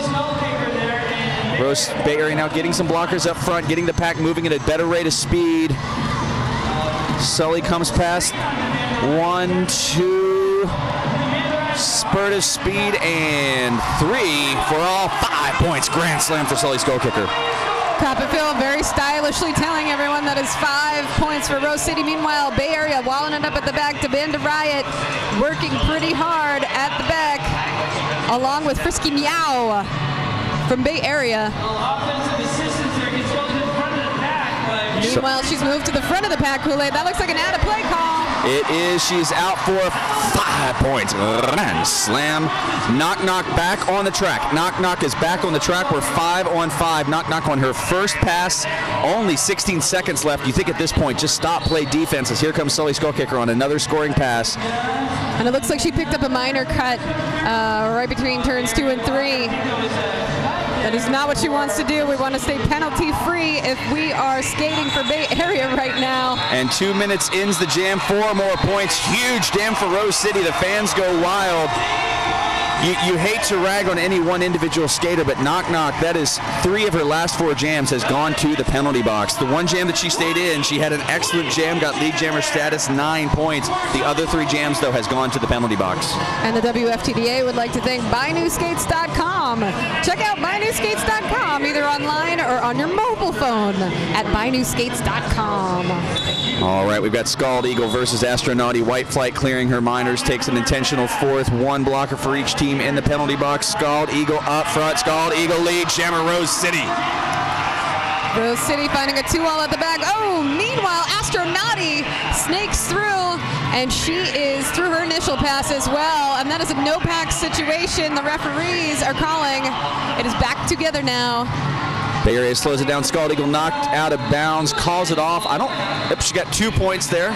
Rose Bay Area now getting some blockers up front, getting the pack moving at a better rate of speed. Sully comes past one, two, spurt of speed, and three for all five points. Grand slam for Sully Skull Kicker. Copperfield very stylishly telling everyone that is five points for Rose City. Meanwhile, Bay Area walling it up at the back. Demand Riot working pretty hard at the back, along with Frisky Meow from Bay Area. Meanwhile, she's moved to the front of the pack, Kool-Aid. That looks like an out-of-play call. It is. She's out for five points. Grand slam. Knock Knock back on the track. Knock Knock is back on the track. We're five on five. Knock Knock on her first pass. Only sixteen seconds left. You think at this point, just stop, play defense, as here comes Sully Skull Kicker on another scoring pass. And it looks like she picked up a minor cut uh, right between turns two and three. That is not what she wants to do. We want to stay penalty-free if we are skating for Bay Area right now. And two minutes ends the jam. Four more points. Huge jam for Rose City. The fans go wild. You, you hate to rag on any one individual skater, but Knock Knock, that is three of her last four jams has gone to the penalty box. The one jam that she stayed in, she had an excellent jam, got lead jammer status, nine points. The other three jams, though, has gone to the penalty box. And the W F T D A would like to thank buy new skates dot com. Check out buy new skates dot com, either online or on your mobile phone at buy new skates dot com. All right, we've got Scald Eagle versus Astronauti. White Flight clearing her minors, takes an intentional fourth. One blocker for each team in the penalty box. Scald Eagle up front. Scald Eagle lead. Jammer Rose City. Rose City finding a two-all at the back. Oh, meanwhile, Astronauti snakes through, and she is through her initial pass as well. And that is a no-pack situation. The referees are calling. It is back together now. Bay Area slows it down. Scald Eagle knocked out of bounds, calls it off. I don't, yep, she got two points there.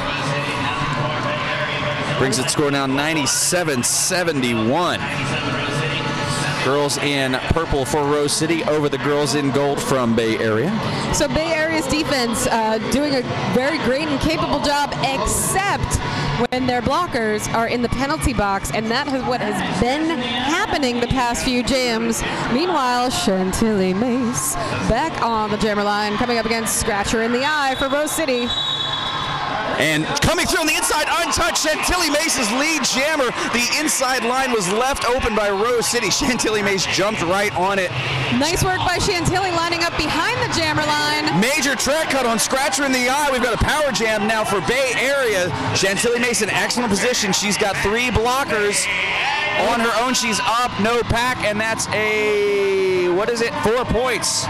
Brings it score now ninety-seven seventy-one. Girls in purple for Rose City over the girls in gold from Bay Area. So Bay Area's defense uh, doing a very great and capable job, except when their blockers are in the penalty box, and that is what has been happening the past few jams. Meanwhile, Chantilly Mace back on the jammer line, coming up against Scratcher in the Eye for Rose City. And coming through on the inside, untouched, Chantilly Mace's lead jammer. The inside line was left open by Rose City. Chantilly Mace jumped right on it. Nice work by Chantilly lining up behind the jammer line. Major track cut on Scratcher in the Eye. We've got a power jam now for Bay Area. Chantilly Mace in excellent position. She's got three blockers. On her own, she's up, no pack, and that's a, what is it, four points.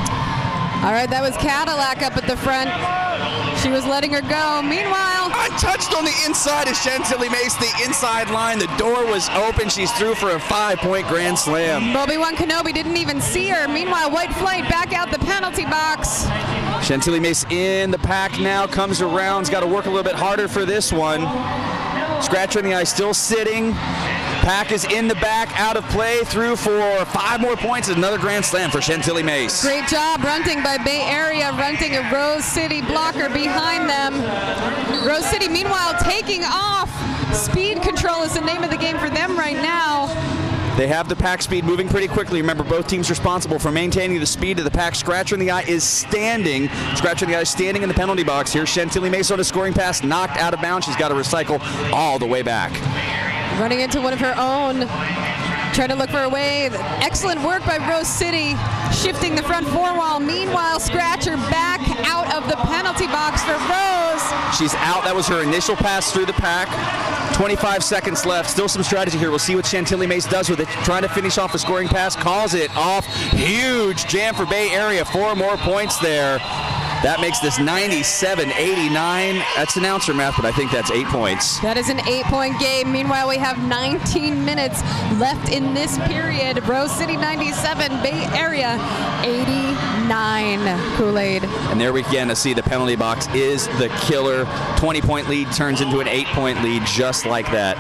All right, that was Cadillac up at the front. She was letting her go. Meanwhile, untouched on the inside is Chantilly Mace. The inside line, the door was open. She's through for a five-point grand slam. Obi-Wan Kenobi didn't even see her. Meanwhile, White Flight back out the penalty box. Chantilly Mace in the pack now, comes around. Has got to work a little bit harder for this one. Scratcher in the Eye still sitting. Pack is in the back, out of play, through for five more points. Another grand slam for Chantilly Mace. Great job runting by Bay Area, runting a Rose City blocker behind them. Rose City, meanwhile, taking off. Speed control is the name of the game for them right now. They have the pack speed moving pretty quickly. Remember, both teams responsible for maintaining the speed of the pack. Scratcher in the Eye is standing. Scratcher in the Eye is standing in the penalty box. Here's Chantilly Mace on a scoring pass, knocked out of bounds. She's got to recycle all the way back. Running into one of her own, trying to look for a way. Excellent work by Rose City, shifting the front four wall. Meanwhile, Scratcher back out of the penalty box for Rose. She's out. That was her initial pass through the pack. twenty-five seconds left. Still some strategy here. We'll see what Chantilly Mace does with it. Trying to finish off a scoring pass. Calls it off. Huge jam for Bay Area. Four more points there. That makes this ninety-seven eighty-nine. That's announcer math, but I think that's eight points. That is an eight-point game. Meanwhile, we have nineteen minutes left in this period. Rose City ninety-seven, Bay Area eighty-nine. Kool-Aid. And there we again see the penalty box is the killer. twenty-point lead turns into an eight-point lead just like that.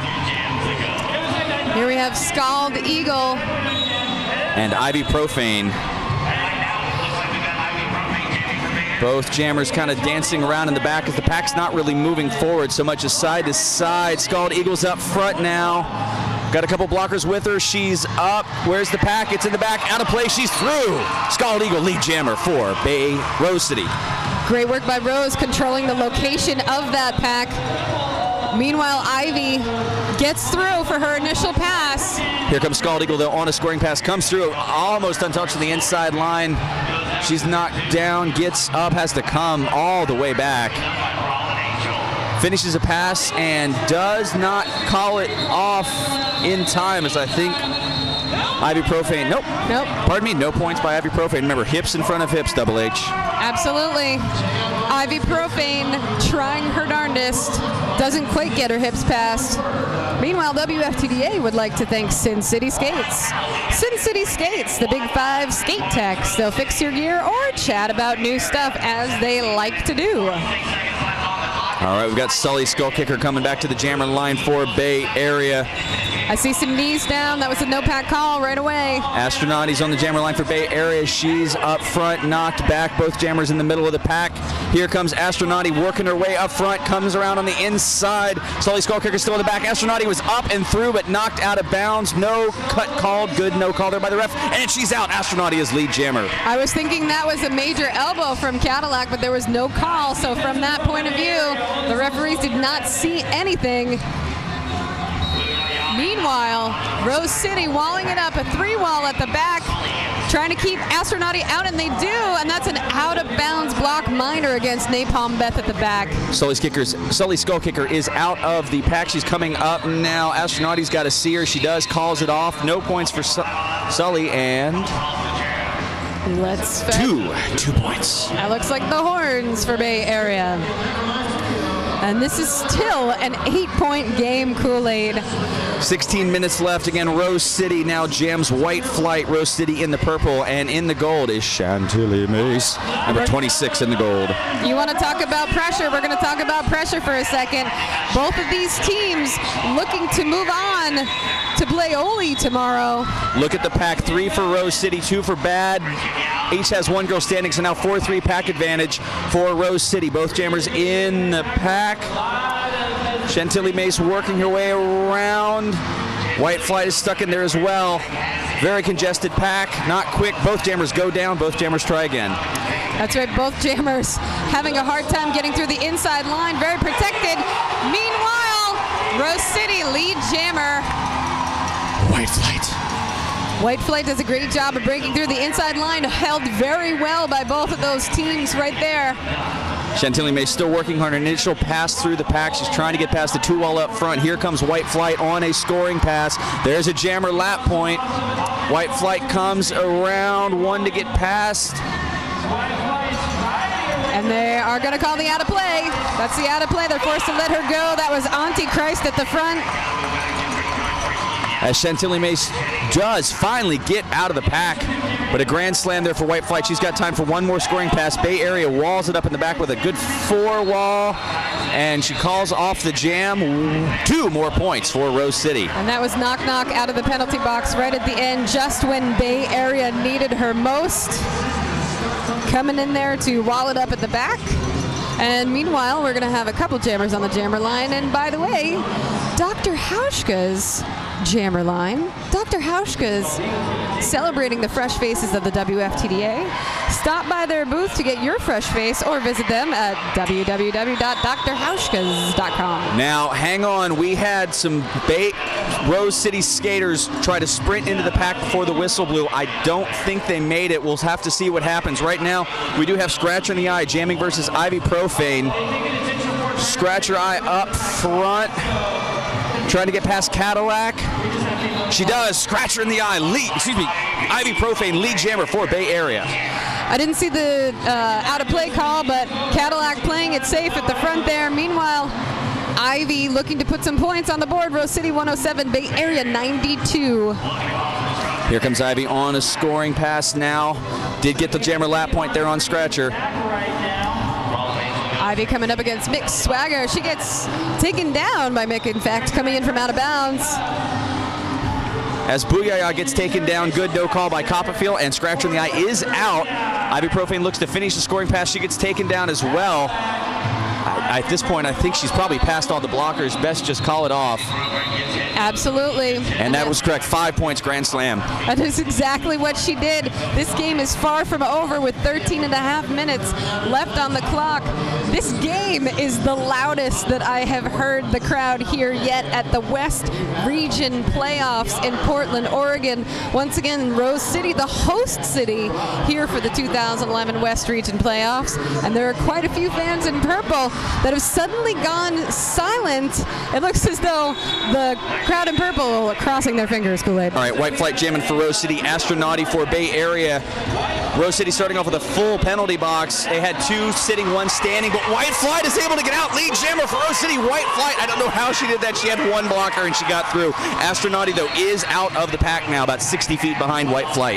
Here we have Scald Eagle. And Ivy Profane. Both jammers kind of dancing around in the back as the pack's not really moving forward so much as side to side. Scald Eagle's up front now. Got a couple blockers with her. She's up. Where's the pack? It's in the back. Out of play. She's through. Scald Eagle lead jammer for Bay Rose City. Great work by Rose controlling the location of that pack. Meanwhile, Ivy gets through for her initial pass. Here comes Scald Eagle, though, on a scoring pass. Comes through, almost untouched on the inside line. She's knocked down, gets up, has to come all the way back. Finishes a pass and does not call it off in time, as I think Ivy Profane. Nope. Nope. Pardon me, no points by Ivy Profane. Remember, hips in front of hips, Double H. Absolutely. Ivy Profane trying her darndest. Doesn't quite get her hips past. Meanwhile, W F T D A would like to thank Sin City Skates. Sin City Skates, the Big Five skate techs. They'll fix your gear or chat about new stuff as they like to do. All right, we've got Sully Skullkicker coming back to the jammer line for Bay Area. I see some knees down. That was a no-pack call right away. Astronauti's on the jammer line for Bay Area. She's up front, knocked back. Both jammers in the middle of the pack. Here comes Astronauti working her way up front, comes around on the inside. Sully Skullkicker still in the back. Astronauti was up and through, but knocked out of bounds. No cut called. Good no call there by the ref. And she's out. Astronauti is lead jammer. I was thinking that was a major elbow from Cadillac, but there was no call. So from that point of view, the referees did not see anything. Meanwhile, Rose City walling it up, a three wall at the back, trying to keep Astronauti out, and they do, and that's an out-of-bounds block minor against Napalm Beth at the back. Sully's kickers, Sully Skullkicker is out of the pack. She's coming up now. Astronauti's got to see her. She does, calls it off. No points for Su- Sully, and let's two, two points. That looks like the horns for Bay Area. And this is still an eight-point game, Kool-Aid. sixteen minutes left. Again, Rose City now jams White Flight. Rose City in the purple, and in the gold is Chantilly Mace, number twenty-six in the gold. You want to talk about pressure? We're going to talk about pressure for a second. Both of these teams looking to move on to play Ole tomorrow. Look at the pack. Three for Rose City, two for Bad. Each has one girl standing, so now four three pack advantage for Rose City. Both jammers in the pack. Chantilly Mace working her way around. White Flight is stuck in there as well. Very congested pack, not quick. Both jammers go down, both jammers try again. That's right, both jammers having a hard time getting through the inside line, very protected. Meanwhile, Rose City lead jammer. White Flight. White Flight does a great job of breaking through the inside line, held very well by both of those teams right there. Chantilly Mace still working on her initial pass through the pack. She's trying to get past the two wall up front. Here comes White Flight on a scoring pass. There's a jammer lap point. White Flight comes around, one to get past. And they are going to call the out of play. That's the out of play. They're forced to let her go. That was Antichrist at the front. As Chantilly Mace does finally get out of the pack. But a grand slam there for White Flight. She's got time for one more scoring pass. Bay Area walls it up in the back with a good four wall. And she calls off the jam. Two more points for Rose City. And that was knock knock out of the penalty box right at the end, just when Bay Area needed her most. Coming in there to wall it up at the back. And meanwhile, we're going to have a couple jammers on the jammer line. And by the way, Doctor Hauschka's jammer line. Doctor Hauschka's celebrating the fresh faces of the W F T D A. Stop by their booth to get your fresh face or visit them at w w w dot d r hauschkas dot com. Now, hang on. We had some Bay Rose City skaters try to sprint into the pack before the whistle blew. I don't think they made it. We'll have to see what happens. Right now, we do have Scratcher in the Eye jamming versus Ivy Profane. Scratcher Eye up front. Trying to get past Cadillac. She does. Scratcher in the Eye. Lead, excuse me, Ivy Profane lead jammer for Bay Area. I didn't see the uh, out of play call, but Cadillac playing it safe at the front there. Meanwhile, Ivy looking to put some points on the board. Rose City one oh seven, Bay Area ninety-two. Here comes Ivy on a scoring pass now. Did get the jammer lap point there on Scratcher. Ivy coming up against Mick Swagger. She gets taken down by Mick, in fact, coming in from out of bounds. As Booyah gets taken down, good no call by Copperfield, and Scratcher in the Eye is out. Ivy Profane looks to finish the scoring pass. She gets taken down as well. I, at this point, I think she's probably past all the blockers. Best just call it off. Absolutely. And, and that was correct. Five points, grand slam. That is exactly what she did. This game is far from over with thirteen and a half minutes left on the clock. This game is the loudest that I have heard the crowd here yet at the West Region Playoffs in Portland, Oregon. Once again, Rose City, the host city here for the two thousand eleven West Region Playoffs. And there are quite a few fans in purple that have suddenly gone silent. It looks as though the crowd in purple are crossing their fingers, Kool-Aid. All right, White Flight jamming for Rose City, Astronauti for Bay Area. Rose City starting off with a full penalty box. They had two sitting, one standing, but White Flight is able to get out. Lead jammer for Rose City, White Flight. I don't know how she did that. She had one blocker and she got through. Astronauti, though, is out of the pack now, about sixty feet behind White Flight.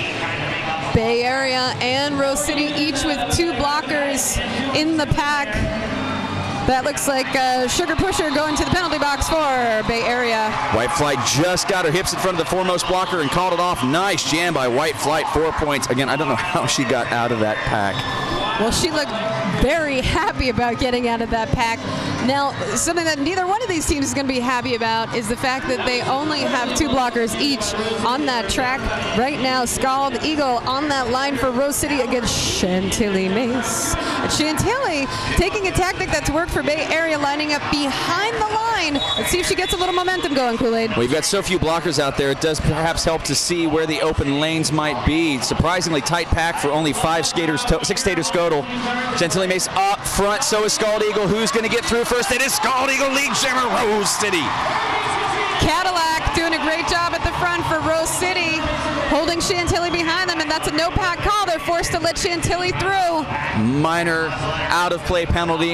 Bay Area and Rose City each with two blockers in the pack. That looks like uh, Sugar Pusher going to the penalty box for Bay Area. White Flight just got her hips in front of the foremost blocker and called it off. Nice jam by White Flight, four points. Again, I don't know how she got out of that pack. Well, she looked very happy about getting out of that pack. Now, something that neither one of these teams is going to be happy about is the fact that they only have two blockers each on that track. Right now, Scald Eagle on that line for Rose City against Chantilly Mace. And Chantilly taking a tactic that's worked for Bay Area, lining up behind the line. Let's see if she gets a little momentum going, Kool-Aid. Well, you've got so few blockers out there, it does perhaps help to see where the open lanes might be. Surprisingly tight pack for only five skaters, six skaters total. Chantilly Mace up front, so is Scald Eagle. Who's going to get through first? It is Scald Eagle, lead jammer, Rose City. Cadillac doing a great job at the front for Rose City, holding Chantilly behind them, and that's a no-pack call. They're forced to let Chantilly through. Minor out-of-play penalty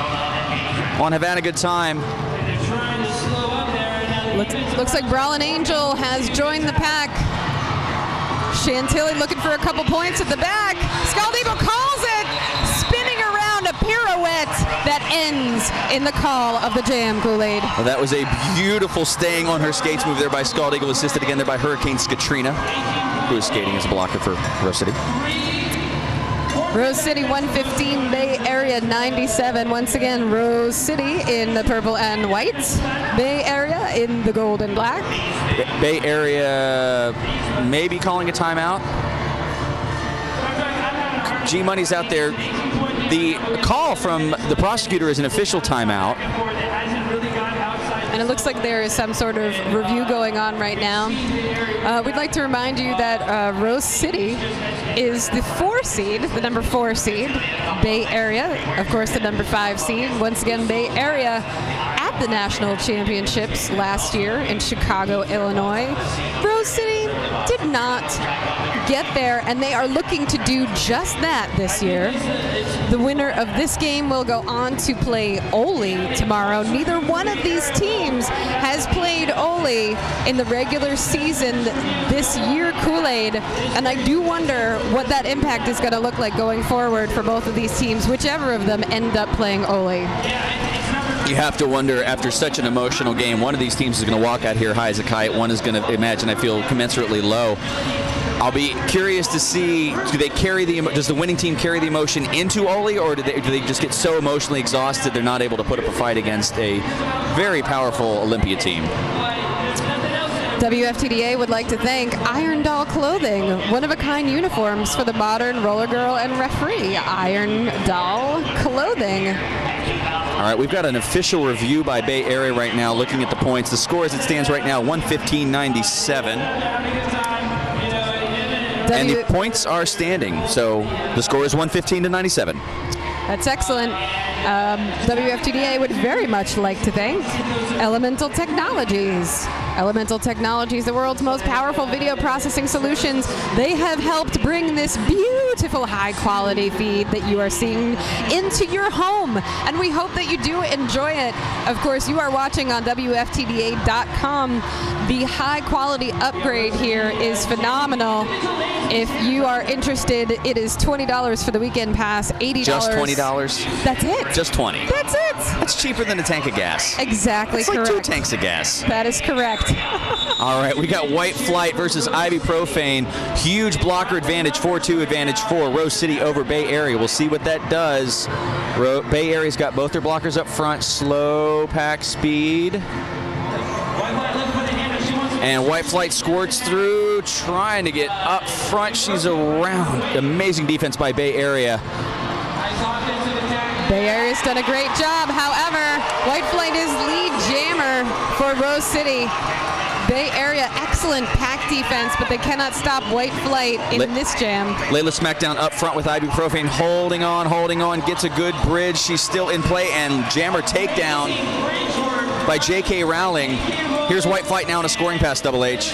on Havana Good Time. Looks, looks like Brawlin' Angel has joined the pack. Chantilly looking for a couple points at the back. Scald Eagle calls it, spinning around a pirouette that ends in the call of the jam, Kool-Aid. Well, that was a beautiful staying on her skates move there by Scald Eagle, assisted again there by Hurricane Skatrina, who is skating as a blocker for Rose City. Rose City one fifteen, Bay Area ninety-seven. Once again, Rose City in the purple and white, Bay Area in the gold and black. Bay Area maybe calling a timeout. G-Money's out there. The call from the prosecutor is an official timeout. And it looks like there is some sort of review going on right now. Uh, we'd like to remind you that uh, Rose City is the four seed, the number four seed. Bay Area, of course, the number five seed. Once again, Bay Area at the national championships last year in Chicago, Illinois. Rose City did not get there, and they are looking to do just that this year. The winner of this game will go on to play Ole tomorrow. Neither one of these teams has played Ole in the regular season this year, Kool-Aid, and I do wonder what that impact is going to look like going forward for both of these teams, whichever of them end up playing Ole. You have to wonder, after such an emotional game, one of these teams is going to walk out here high as a kite. One is going to, imagine, I feel, commensurately low. I'll be curious to see, do they carry the, does the winning team carry the emotion into Ole, or do they, do they just get so emotionally exhausted they're not able to put up a fight against a very powerful Olympia team? W F T D A would like to thank Iron Doll Clothing, one-of-a-kind uniforms for the modern roller girl and referee. Iron Doll Clothing. All right, we've got an official review by Bay Area right now looking at the points. The score as it stands right now, one fifteen ninety-seven. And the points are standing, so the score is one fifteen to ninety-seven. That's excellent. Um, W F T D A would very much like to thank Elemental Technologies. Elemental Technologies, the world's most powerful video processing solutions. They have helped bring this beautiful high-quality feed that you are seeing into your home, and we hope that you do enjoy it. Of course, you are watching on W F T D A dot com. The high-quality upgrade here is phenomenal. If you are interested, it is twenty dollars for the weekend pass, eighty dollars. Just twenty dollars? That's it. Just twenty. That's it. That's cheaper than a tank of gas. Exactly it's correct. Like two tanks of gas. That is correct. All right, we got White Flight versus Ibuprofen. Huge blocker advantage, four two advantage for Rose City over Bay Area. We'll see what that does. Ro Bay Area's got both their blockers up front. Slow pack speed. And White Flight squirts through, trying to get up front. She's around. Amazing defense by Bay Area. Bay Area's done a great job. However, White Flight is lead jammer for Rose City. Bay Area, excellent pack defense, but they cannot stop White Flight in Le this jam. Layla Smackdown up front with Ibuprofen, holding on, holding on, gets a good bridge. She's still in play, and jammer takedown by J K Rowling. Here's White Flight now in a scoring pass, Double H.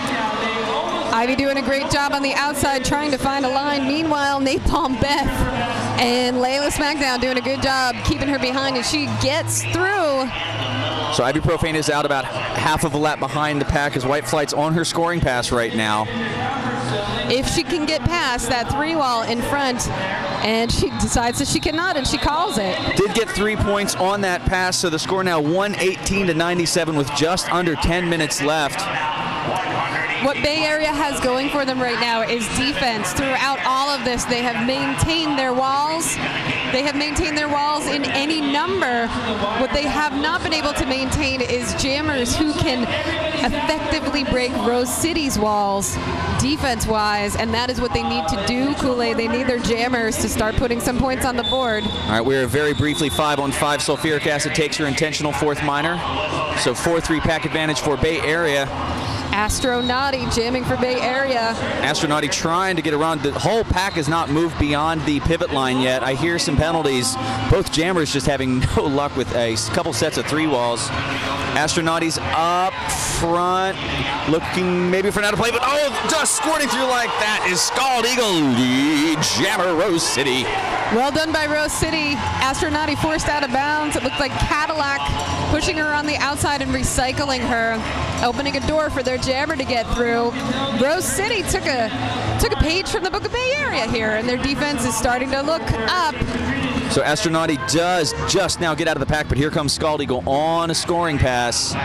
Ivy doing a great job on the outside trying to find a line. Meanwhile, Napalm Beth and Layla Smackdown doing a good job keeping her behind, and she gets through. So Ibuprofen is out about half of a lap behind the pack as White Flight's on her scoring pass right now. If she can get past that three wall in front, and she decides that she cannot, and she calls it. Did get three points on that pass, so the score now one eighteen to ninety-seven with just under ten minutes left. What Bay Area has going for them right now is defense. Throughout all of this, they have maintained their walls. They have maintained their walls in any number. What they have not been able to maintain is jammers who can effectively break Rose City's walls defense-wise, and that is what they need to do, Kool-Aid. They need their jammers to start putting some points on the board. All right, we're very briefly five on five. Sulfuric acid takes your intentional fourth minor. So four three pack advantage for Bay Area. Astronauty jamming for Bay Area. Astronauty trying to get around. The whole pack has not moved beyond the pivot line yet. I hear some penalties. Both jammers just having no luck with a couple sets of three walls. Astronauty's up front, looking maybe for now to play, but oh, just squirting through like that is Scald Eagle lead jammer Rose City. Well done by Rose City. Astronauty forced out of bounds. It looked like Cadillac pushing her on the outside and recycling her, opening a door for their jammer to get through. Rose City took a took a page from the Book of Bay Area here, and their defense is starting to look up. So Astronauty does just now get out of the pack, but here comes Scald Eagle on a scoring pass.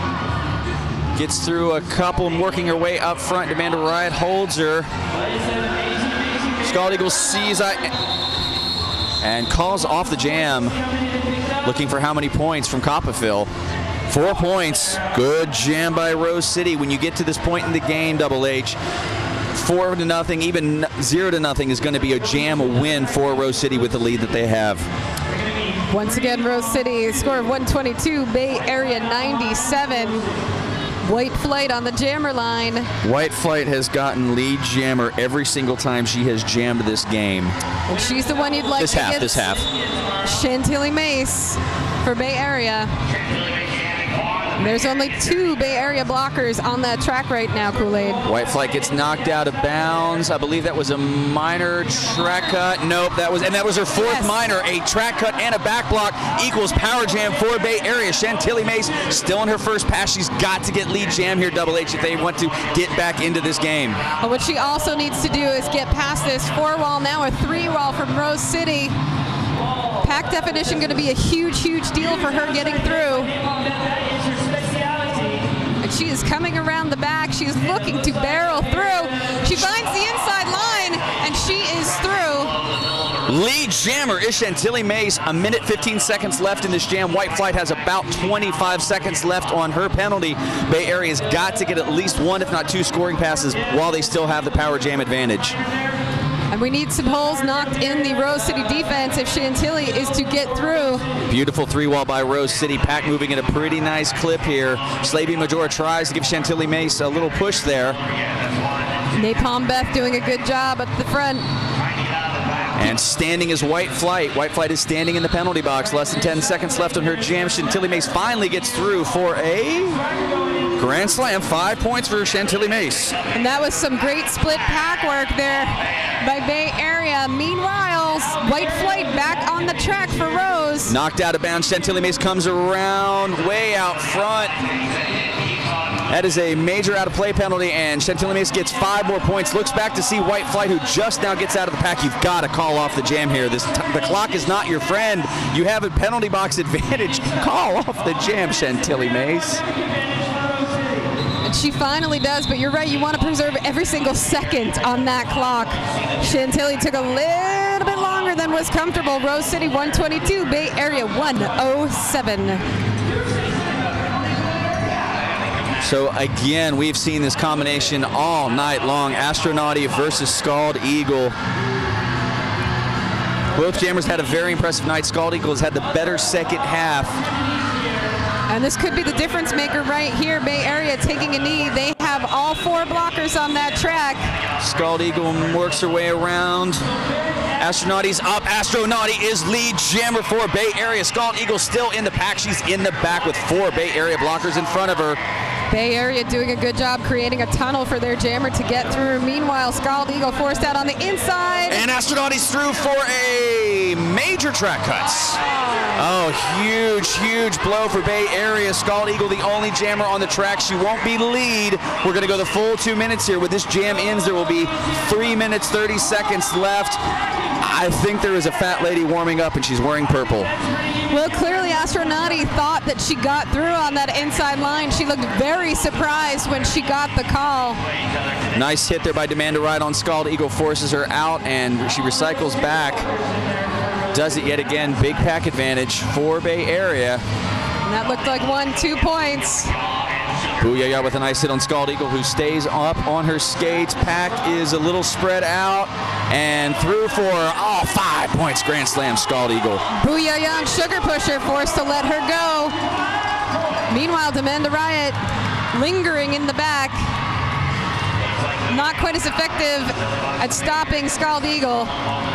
Gets through a couple and working her way up front. Demand a Riot holds her. Scald Eagle sees I and calls off the jam, looking for how many points from Coppeville. Four points. Good jam by Rose City. When you get to this point in the game, Double H, four to nothing, even zero to nothing is going to be a jam win for Rose City with the lead that they have. Once again, Rose City, score of one twenty-two, Bay Area ninety-seven. White Flight on the jammer line. White Flight has gotten lead jammer every single time she has jammed this game. And she's the one you'd like this to half, get. This half. Chantilly Mace for Bay Area. There's only two Bay Area blockers on that track right now, Kool-Aid. White Flight gets knocked out of bounds. I believe that was a minor track cut. Nope, that was, and that was her fourth Yes. minor. A track cut and a back block equals power jam for Bay Area. Chantilly Mace still in her first pass. She's got to get lead jam here, Double H, if they want to get back into this game. But what she also needs to do is get past this four wall, now a three wall from Rose City. Pack definition going to be a huge, huge deal for her getting through. And she is coming around the back. She's looking to barrel through. She finds the inside line, and she is through. Lead jammer is Chantilly Mace. A minute fifteen seconds left in this jam. White Flight has about twenty-five seconds left on her penalty. Bay Area's got to get at least one, if not two, scoring passes while they still have the power jam advantage. And we need some holes knocked in the Rose City defense if Chantilly is to get through. Beautiful three wall by Rose City. Pack moving at a pretty nice clip here. Slavy Majora tries to give Chantilly Mace a little push there. Napalm Beth doing a good job at the front. And standing is White Flight. White Flight is standing in the penalty box. Less than ten seconds left on her jam. Chantilly Mace finally gets through for a grand slam. Five points for Chantilly Mace. And that was some great split pack work there by Bay Area. Meanwhile, White Flight back on the track for Rose. Knocked out of bounds. Chantilly Mace comes around way out front. That is a major out of play penalty, and Chantilly Mace gets five more points. Looks back to see White Flight, who just now gets out of the pack. You've got to call off the jam here. This t the clock is not your friend. You have a penalty box advantage. Call off the jam, Chantilly Mace. And she finally does, but you're right. You want to preserve every single second on that clock. Chantilly took a little bit longer than was comfortable. Rose City one twenty-two, Bay Area one oh seven. So again, we've seen this combination all night long. Astronauti versus Scald Eagle. Both jammers had a very impressive night. Scald Eagle has had the better second half. And this could be the difference maker right here. Bay Area taking a knee. They have all four blockers on that track. Scald Eagle works her way around. Astronauti's up. Astronauti is lead jammer for Bay Area. Scald Eagle still in the pack. She's in the back with four Bay Area blockers in front of her. Bay Area doing a good job creating a tunnel for their jammer to get through. Meanwhile, Scald Eagle forced out on the inside. And Astronauti's through for a major track cuts. Oh, huge, huge blow for Bay Area. Scald Eagle, the only jammer on the track. She won't be lead. We're going to go the full two minutes here. When this jam ends, there will be three minutes, thirty seconds left. I think there is a fat lady warming up, and she's wearing purple. Well, clearly Astronauti thought that she got through on that inside line. She looked very surprised when she got the call. Nice hit there by Demand a Ride on Scald Eagle, forces her out, and she recycles back. Does it yet again. Big pack advantage for Bay Area. And that looked like one, two points. Booyah with a nice hit on Scald Eagle, who stays up on her skates. Pack is a little spread out and through for oh, five points. Grand slam, Scald Eagle. Booyah and Sugar Pusher forced to let her go. Meanwhile, Demand a Riot lingering in the back. Not quite as effective at stopping Scald Eagle.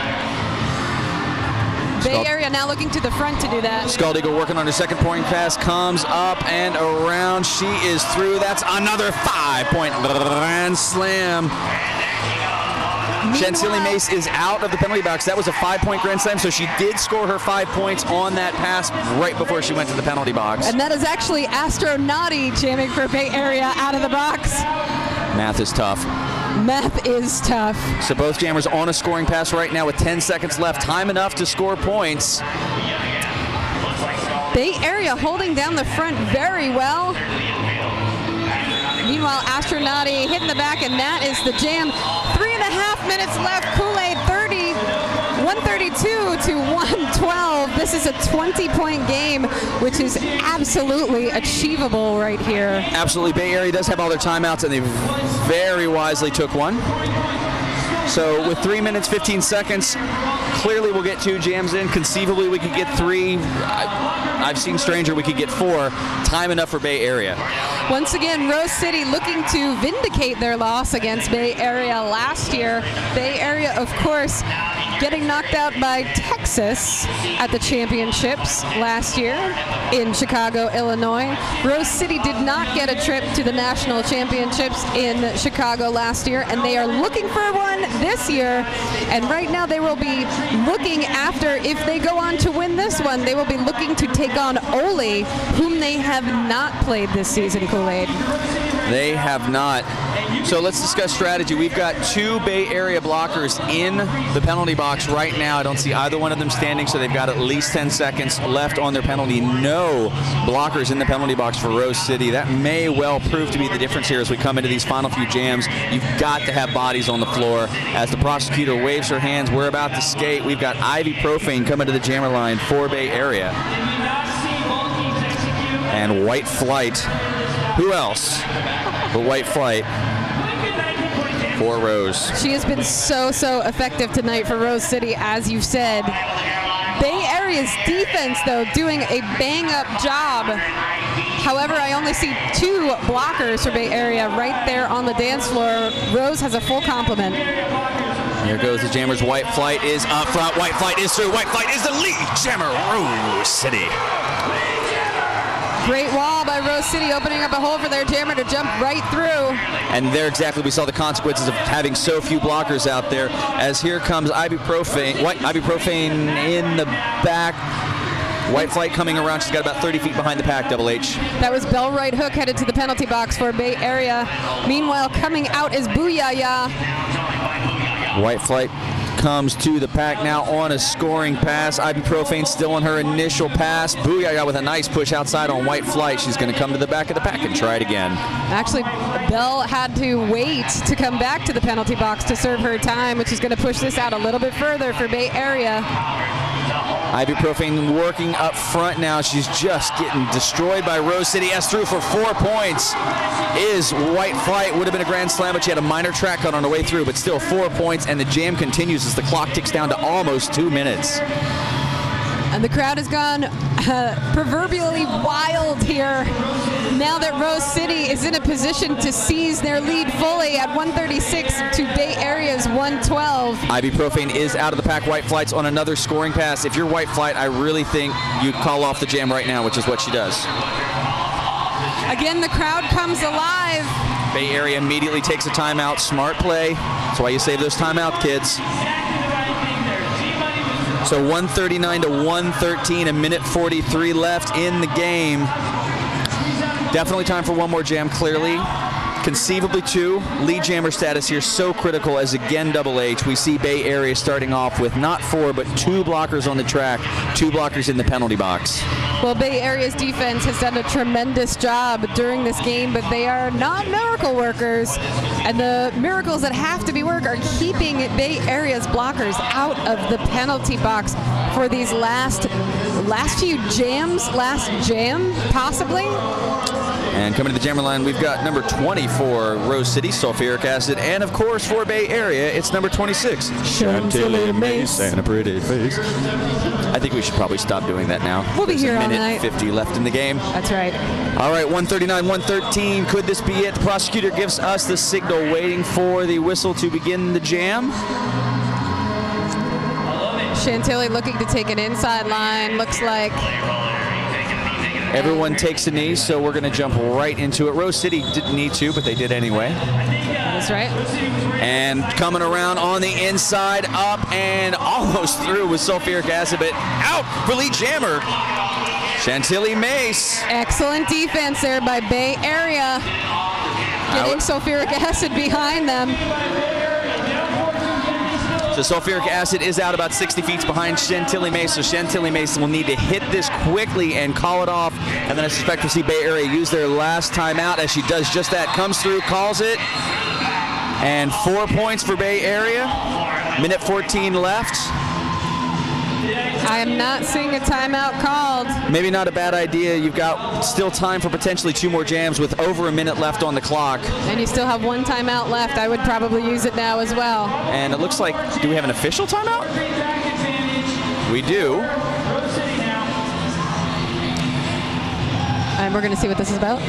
Bay Area now looking to the front to do that. Scald Eagle working on her second point pass, comes up and around. She is through. That's another five-point grand slam. Chantilly Mace is out of the penalty box. That was a five-point grand slam, so she did score her five points on that pass right before she went to the penalty box. And that is actually Astronauti jamming for Bay Area out of the box. Math is tough. Math is tough. So both jammers on a scoring pass right now with ten seconds left. Time enough to score points. Bay Area holding down the front very well. Meanwhile, Astronauti hitting the back, and that is the jam. three and a half minutes left. Kool-Aid thirty, one thirty-two to one twelve. This is a twenty-point game, which is absolutely achievable right here. Absolutely. Bay Area does have all their timeouts, and they very wisely took one. So with three minutes, fifteen seconds, clearly we'll get two jams in. Conceivably, we could get three. I, I've seen stranger, we could get four. Time enough for Bay Area. Once again, Rose City looking to vindicate their loss against Bay Area last year. Bay Area, of course, getting knocked out by Texas at the championships last year in Chicago, Illinois. Rose City did not get a trip to the national championships in Chicago last year, and they are looking for one this year. And right now they will be looking after, if they go on to win this one, they will be looking to take on Ole, whom they have not played this season, Kool-Aid. They have not. So let's discuss strategy. We've got two Bay Area blockers in the penalty box right now. I don't see either one of them standing, so they've got at least ten seconds left on their penalty. No blockers in the penalty box for Rose City. That may well prove to be the difference here as we come into these final few jams. You've got to have bodies on the floor. As the prosecutor waves her hands, we're about to skate. We've got Ibuprofen coming to the jammer line for Bay Area. And White Flight. Who else but White Flight for Rose? She has been so, so effective tonight for Rose City, as you've said. Bay Area's defense, though, doing a bang-up job. However, I only see two blockers for Bay Area right there on the dance floor. Rose has a full complement. Here goes the Jammers. White Flight is up front. White Flight is through. White Flight is the lead jammer, Rose City. Great wall by Rose City, opening up a hole for their jammer to jump right through. And there exactly we saw the consequences of having so few blockers out there, as here comes Ibuprofen, White, Ibuprofen in the back. White Flight coming around. She's got about thirty feet behind the pack, Double H. That was Bell Right Hook headed to the penalty box for Bay Area. Meanwhile, coming out is Booyah. White Flight comes to the pack now on a scoring pass. Ibuprofen still on her initial pass. Booyah with a nice push outside on White Flight. She's going to come to the back of the pack and try it again. Actually, Bell had to wait to come back to the penalty box to serve her time, which is going to push this out a little bit further for Bay Area. Ibuprofen working up front now. She's just getting destroyed by Rose City. S through for four points is White Flight. Would have been a grand slam, but she had a minor track cut on her way through, but still four points, and the jam continues as the clock ticks down to almost two minutes. And the crowd has gone uh, proverbially wild here now that Rose City is in a position to seize their lead fully at one thirty-six to Bay Area's one twelve. Ibuprofen is out of the pack. White Flight's on another scoring pass. If you're White Flight, I really think you'd call off the jam right now, which is what she does. Again, the crowd comes alive. Bay Area immediately takes a timeout. Smart play. That's why you save those timeout, kids. So one thirty-nine to one thirteen, a minute forty-three left in the game. Definitely time for one more jam, clearly. Conceivably two. Lead jammer status here so critical, as again, Double H, we see Bay Area starting off with not four, but two blockers on the track, two blockers in the penalty box. Well, Bay Area's defense has done a tremendous job during this game, but they are not miracle workers. And the miracles that have to be worked are keeping Bay Area's blockers out of the penalty box for these last last few jams, last jam, possibly. And coming to the jammer line, we've got number twenty for Rose City, sulfuric acid. And of course, for Bay Area, it's number twenty-six, Chantilly Mace, and a pretty face. I think we should probably stop doing that now. We'll be There's here a all minute night. fifty left in the game. That's right. All right, one thirty-nine, one thirteen. Could this be it? The prosecutor gives us the signal, waiting for the whistle to begin the jam. Chantilly looking to take an inside line. Looks like everyone takes a knee, so we're going to jump right into it. Rose City didn't need to, but they did anyway. That's right. And coming around on the inside, up and almost through with sulfuric acid, but out for lead jammer, Chantilly Mace. Excellent defense there by Bay Area, getting sulfuric acid behind them. So sulfuric acid is out about sixty feet behind Chantilly Mace, so Chantilly Mace will need to hit this quickly and call it off. And then I suspect we'll see Bay Area use their last timeout as she does just that. Comes through, calls it. And four points for Bay Area. Minute fourteen left. I am not seeing a timeout called. Maybe not a bad idea. You've got still time for potentially two more jams with over a minute left on the clock. And you still have one timeout left. I would probably use it now as well. And it looks like, do we have an official timeout? We do. And we're going to see what this is about.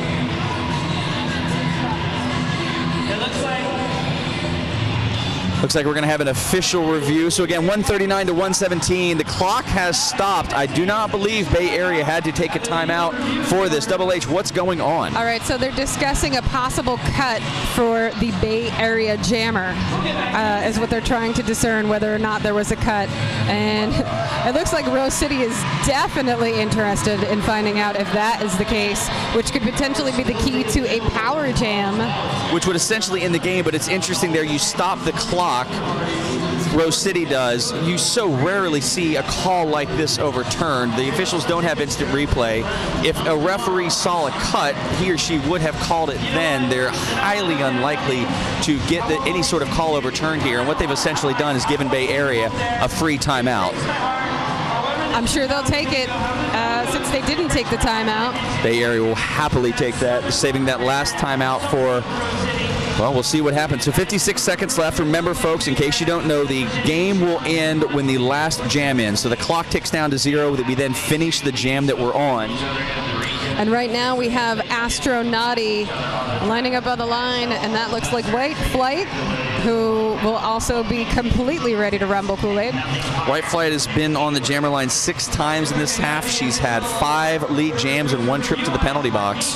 Looks like we're going to have an official review. So again, one thirty-nine to one seventeen. The clock has stopped. I do not believe Bay Area had to take a timeout for this. Double H, what's going on? All right, so they're discussing a possible cut for the Bay Area jammer, uh, is what they're trying to discern, whether or not there was a cut. And it looks like Rose City is definitely interested in finding out if that is the case, which could potentially be the key to a power jam. Which would essentially end the game, but it's interesting there. You stop the clock. Rose City does. You so rarely see a call like this overturned. The officials don't have instant replay. If a referee saw a cut, he or she would have called it then. They're highly unlikely to get the, any sort of call overturned here. And what they've essentially done is given Bay Area a free timeout. I'm sure they'll take it uh, since they didn't take the timeout. Bay Area will happily take that, saving that last timeout for, well, we'll see what happens. So fifty-six seconds left. Remember, folks, in case you don't know, the game will end when the last jam ends. So the clock ticks down to zero, that we then finish the jam that we're on. And right now we have Astronauty lining up on the line, and that looks like White Flight, who will also be completely ready to rumble Kool-Aid. White Flight has been on the jammer line six times in this half. She's had five lead jams and one trip to the penalty box.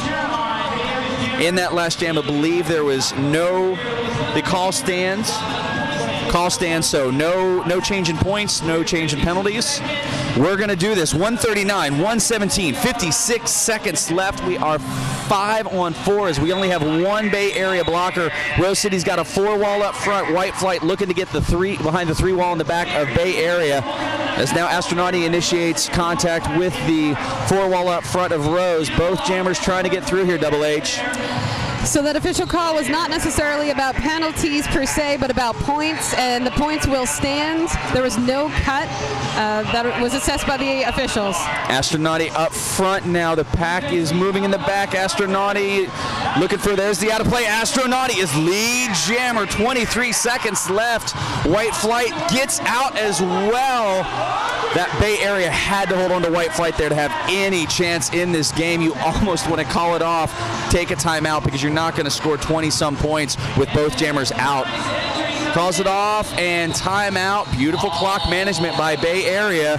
In that last jam, I believe there was no, the call stands, call stands, so no, no change in points, no change in penalties. We're going to do this. one thirty-nine, one seventeen, fifty-six seconds left. We are five on four as we only have one Bay Area blocker. Rose City's got a four wall up front. White Flight looking to get the three behind the three wall in the back of Bay Area. As now Astronauty initiates contact with the four wall up front of Rose. Both jammers trying to get through here, Double H. So that official call was not necessarily about penalties per se, but about points, and the points will stand. There was no cut uh, that was assessed by the officials. Astronauty up front now. The pack is moving in the back. Astronauty looking for, there's the out of play. Astronauty is lead jammer. twenty-three seconds left. White Flight gets out as well. That Bay Area had to hold on to White Flight there to have any chance in this game. You almost want to call it off, take a timeout, because you're not going to score twenty some points with both jammers out. Calls it off and timeout. Beautiful clock management by Bay Area.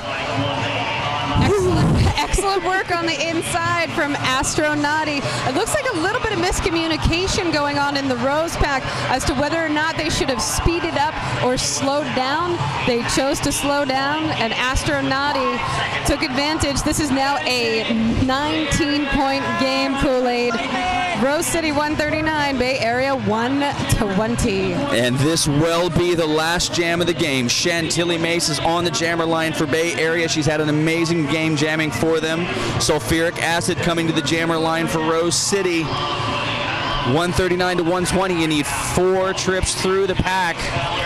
Excellent, excellent work on the inside from Astronauty. It looks like a little bit of miscommunication going on in the Rose pack as to whether or not they should have speeded up or slowed down. They chose to slow down, and Astronauty took advantage. This is now a nineteen point game, Kool-Aid. Rose City one thirty-nine, Bay Area one twenty. And this will be the last jam of the game. Chantilly Mace is on the jammer line for Bay Area. She's had an amazing game jamming for them. Sulfuric Acid coming to the jammer line for Rose City. one thirty-nine to one twenty. You need four trips through the pack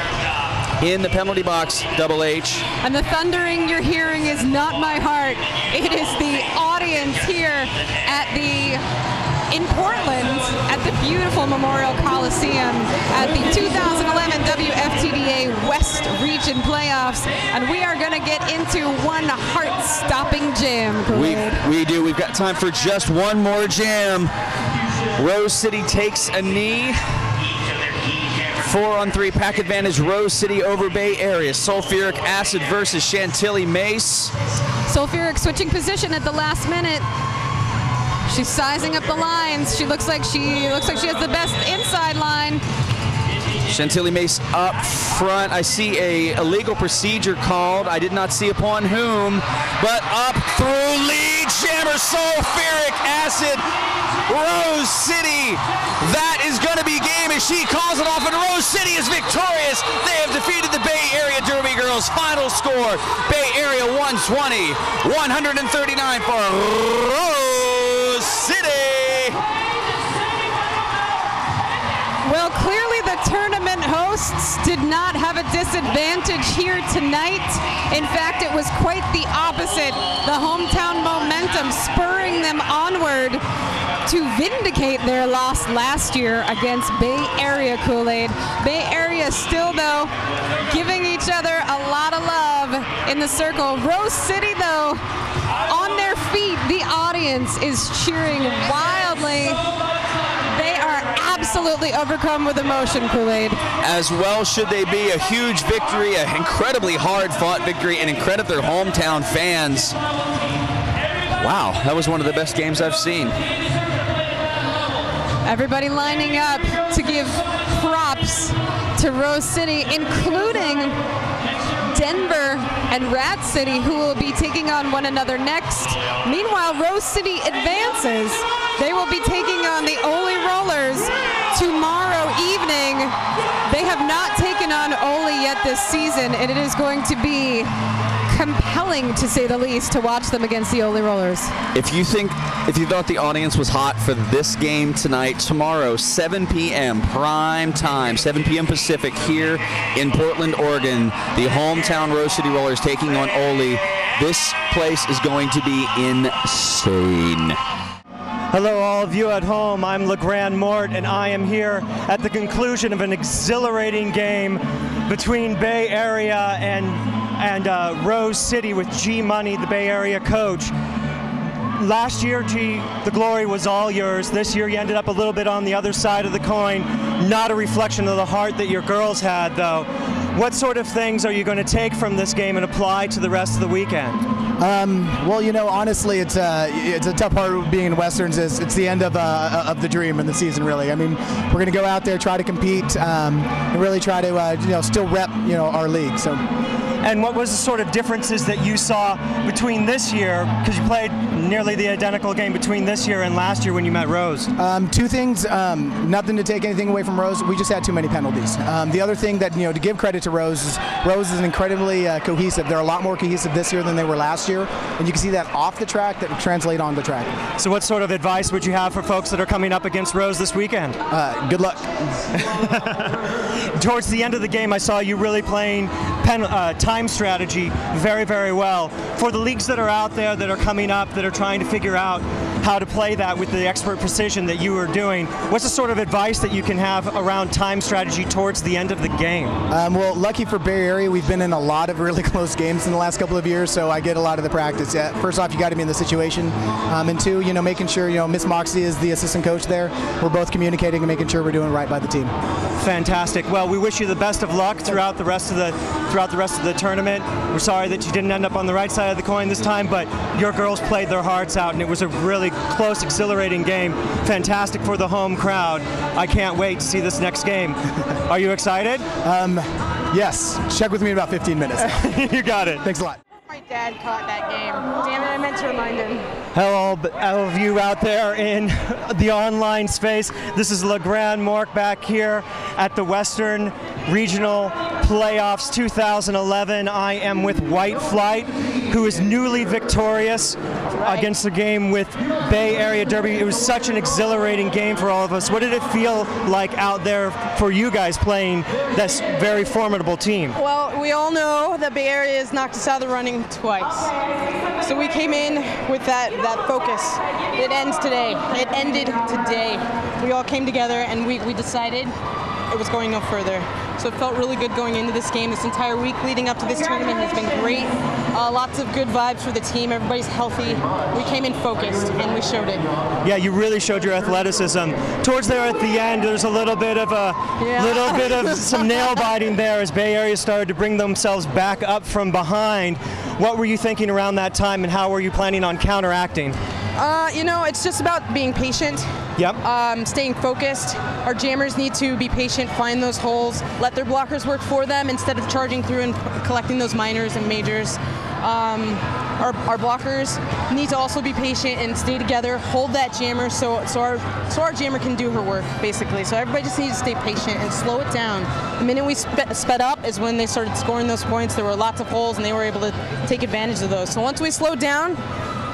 in the penalty box, Double H. And the thundering you're hearing is not my heart. It is the audience here at the in Portland at the beautiful Memorial Coliseum at the two thousand eleven W F T D A West Region Playoffs, and we are going to get into one heart-stopping jam. We, we do. We've got time for just one more jam. Rose City takes a knee. Four on three pack advantage. Rose City over Bay Area. Sulfuric Acid versus Chantilly Mace. Sulfuric switching position at the last minute. She's sizing up the lines. She looks like she looks like she has the best inside line. Chantilly Mace up front. I see a illegal procedure called. I did not see upon whom, but up through lead jammer Sulfuric Acid. Rose City. That is going to be game as she calls it off, and Rose City is victorious. They have defeated the Bay Area Derby Girls. Final score: Bay Area one twenty, one thirty-nine for Rose City. Well, clearly the tournament hosts did not have a disadvantage here tonight. In fact, it was quite the opposite. The hometown momentum spurring them onward to vindicate their loss last year against Bay Area Kool-Aid. Bay Area still, though, giving each other a lot of love in the circle. Rose City, though, on their feet. The audience is cheering wildly. They are absolutely overcome with emotion, Kool-Aid. As well should they be. A huge victory, an incredibly hard-fought victory, and incredible their hometown fans. Wow, that was one of the best games I've seen. Everybody lining up to give props to Rose City, including Denver and Rat City, who will be taking on one another next. Meanwhile, Rose City advances. They will be taking on the Ole Rollers tomorrow evening. They have not taken on Ole yet this season, and it is going to be compelling, to say the least, to watch them against the Ole Rollers. If you think, if you thought the audience was hot for this game tonight, tomorrow, seven p m prime time, seven p m Pacific, here in Portland, Oregon, the hometown Rose City Rollers taking on Ole. This place is going to be insane. Hello, all of you at home. I'm LeGrand Mort, and I am here at the conclusion of an exhilarating game between Bay Area and and uh, Rose City with G Money, the Bay Area coach. Last year, G, the glory was all yours. This year, you ended up a little bit on the other side of the coin. Not a reflection of the heart that your girls had, though. What sort of things are you going to take from this game and apply to the rest of the weekend? Um, well, you know, honestly, it's a it's a tough part of being in Westerns. Is it's the end of uh, of the dream and the season, really. I mean, we're going to go out there, try to compete, um, and really try to uh, you know still rep you know our league. So. And what was the sort of differences that you saw between this year, because you played nearly the identical game between this year and last year when you met Rose? Um, two things. Um, nothing to take anything away from Rose. We just had too many penalties. Um, the other thing that, you know, to give credit to Rose is Rose is incredibly uh, cohesive. They're a lot more cohesive this year than they were last year, and you can see that off the track that translate on the track. So what sort of advice would you have for folks that are coming up against Rose this weekend? Uh, good luck. Towards the end of the game, I saw you really playing pen, uh, time strategy very, very well. For the leagues that are out there that are coming up, that are trying to figure out how to play that with the expert precision that you are doing, what's the sort of advice that you can have around time strategy towards the end of the game? Um, well, lucky for Bay Area, we've been in a lot of really close games in the last couple of years, so I get a lot of the practice. Yeah, first off, you got to be in the situation, um, and two, you know, making sure, you know, Miss Moxie is the assistant coach there. We're both communicating and making sure we're doing right by the team. Fantastic. Well, we wish you the best of luck throughout the rest of the throughout the rest of the tournament. We're sorry that you didn't end up on the right side of the coin this time, but your girls played their hearts out, and it was a really close, exhilarating game. Fantastic for the home crowd. I can't wait to see this next game. Are you excited? Um, yes. Check with me in about fifteen minutes. You got it. Thanks a lot. My dad caught that game. Damn it, I meant to remind him. Hello, all of you out there in the online space. This is LeGrand Mort back here at the Western Regional Playoffs two thousand eleven. I am with White Flight, who is newly victorious right. against the game with Bay Area Derby. It was such an exhilarating game for all of us. What did it feel like out there for you guys playing this very formidable team? Well, we all know that Bay Area has knocked us out of the running twice. So we came in with that, that focus. It ends today. It ended today. We all came together and we, we decided it was going no further. So it felt really good going into this game. This entire week leading up to this tournament has been great. Uh, lots of good vibes for the team. Everybody's healthy. We came in focused, and we showed it. Yeah, you really showed your athleticism. Towards there at the end, there's a little bit of a yeah. little bit of some nail biting there as Bay Area started to bring themselves back up from behind. What were you thinking around that time, and how were you planning on counteracting? Uh, you know, it's just about being patient. Yep. Um, staying focused. Our jammers need to be patient, find those holes, let their blockers work for them instead of charging through and p- collecting those minors and majors. Um, our, our blockers need to also be patient and stay together, hold that jammer so so our so our jammer can do her work, basically. So everybody just needs to stay patient and slow it down. The minute we spe- sped up is when they started scoring those points. There were lots of holes and they were able to take advantage of those. So once we slowed down,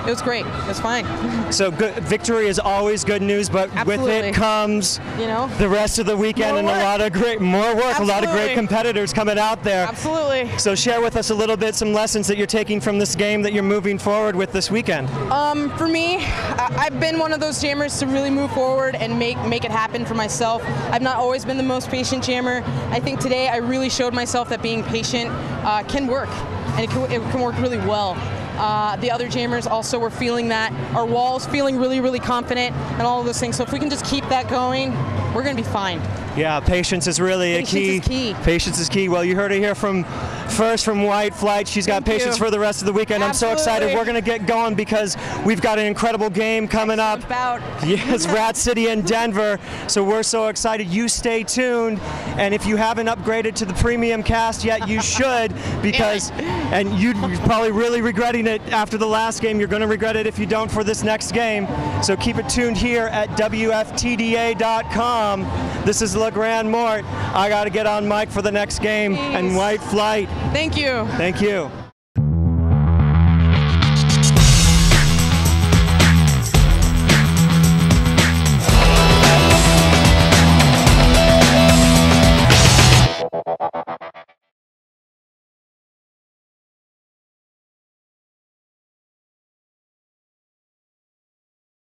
it was great. It was fine. So good, victory is always good news, but with Absolutely. it comes You know? the rest of the weekend More and work. a lot of great, more work, a lot of great Absolutely. competitors coming out there. Absolutely. So share with us a little bit some lessons that you're taking from this game that you're moving forward with this weekend. Um, for me, I- I've been one of those jammers to really move forward and make make it happen for myself. I've not always been the most patient jammer. I think today I really showed myself that being patient uh, can work, and it can, it can work really well. Uh, the other jammers also were feeling that. Our walls feeling really, really confident, and all of those things. So if we can just keep that going, we're going to be fine. Yeah, patience is really Patience a key. is key. Patience is key. Well, you heard it here from first from White Flight. She's got Thank patience you. for the rest of the weekend. I'm so excited. Absolutely. We're going to get going because we've got an incredible game coming up. About Yes, Rat City and Denver. So we're so excited. You stay tuned. And if you haven't upgraded to the premium cast yet, you should, because, and you'd probably really regretting it after the last game. You're going to regret it if you don't for this next game. So keep it tuned here at W F T D A dot com. This is LeGrand Mort. I got to get on mic for the next game. And Peace. White Flight. Thank you. Thank you.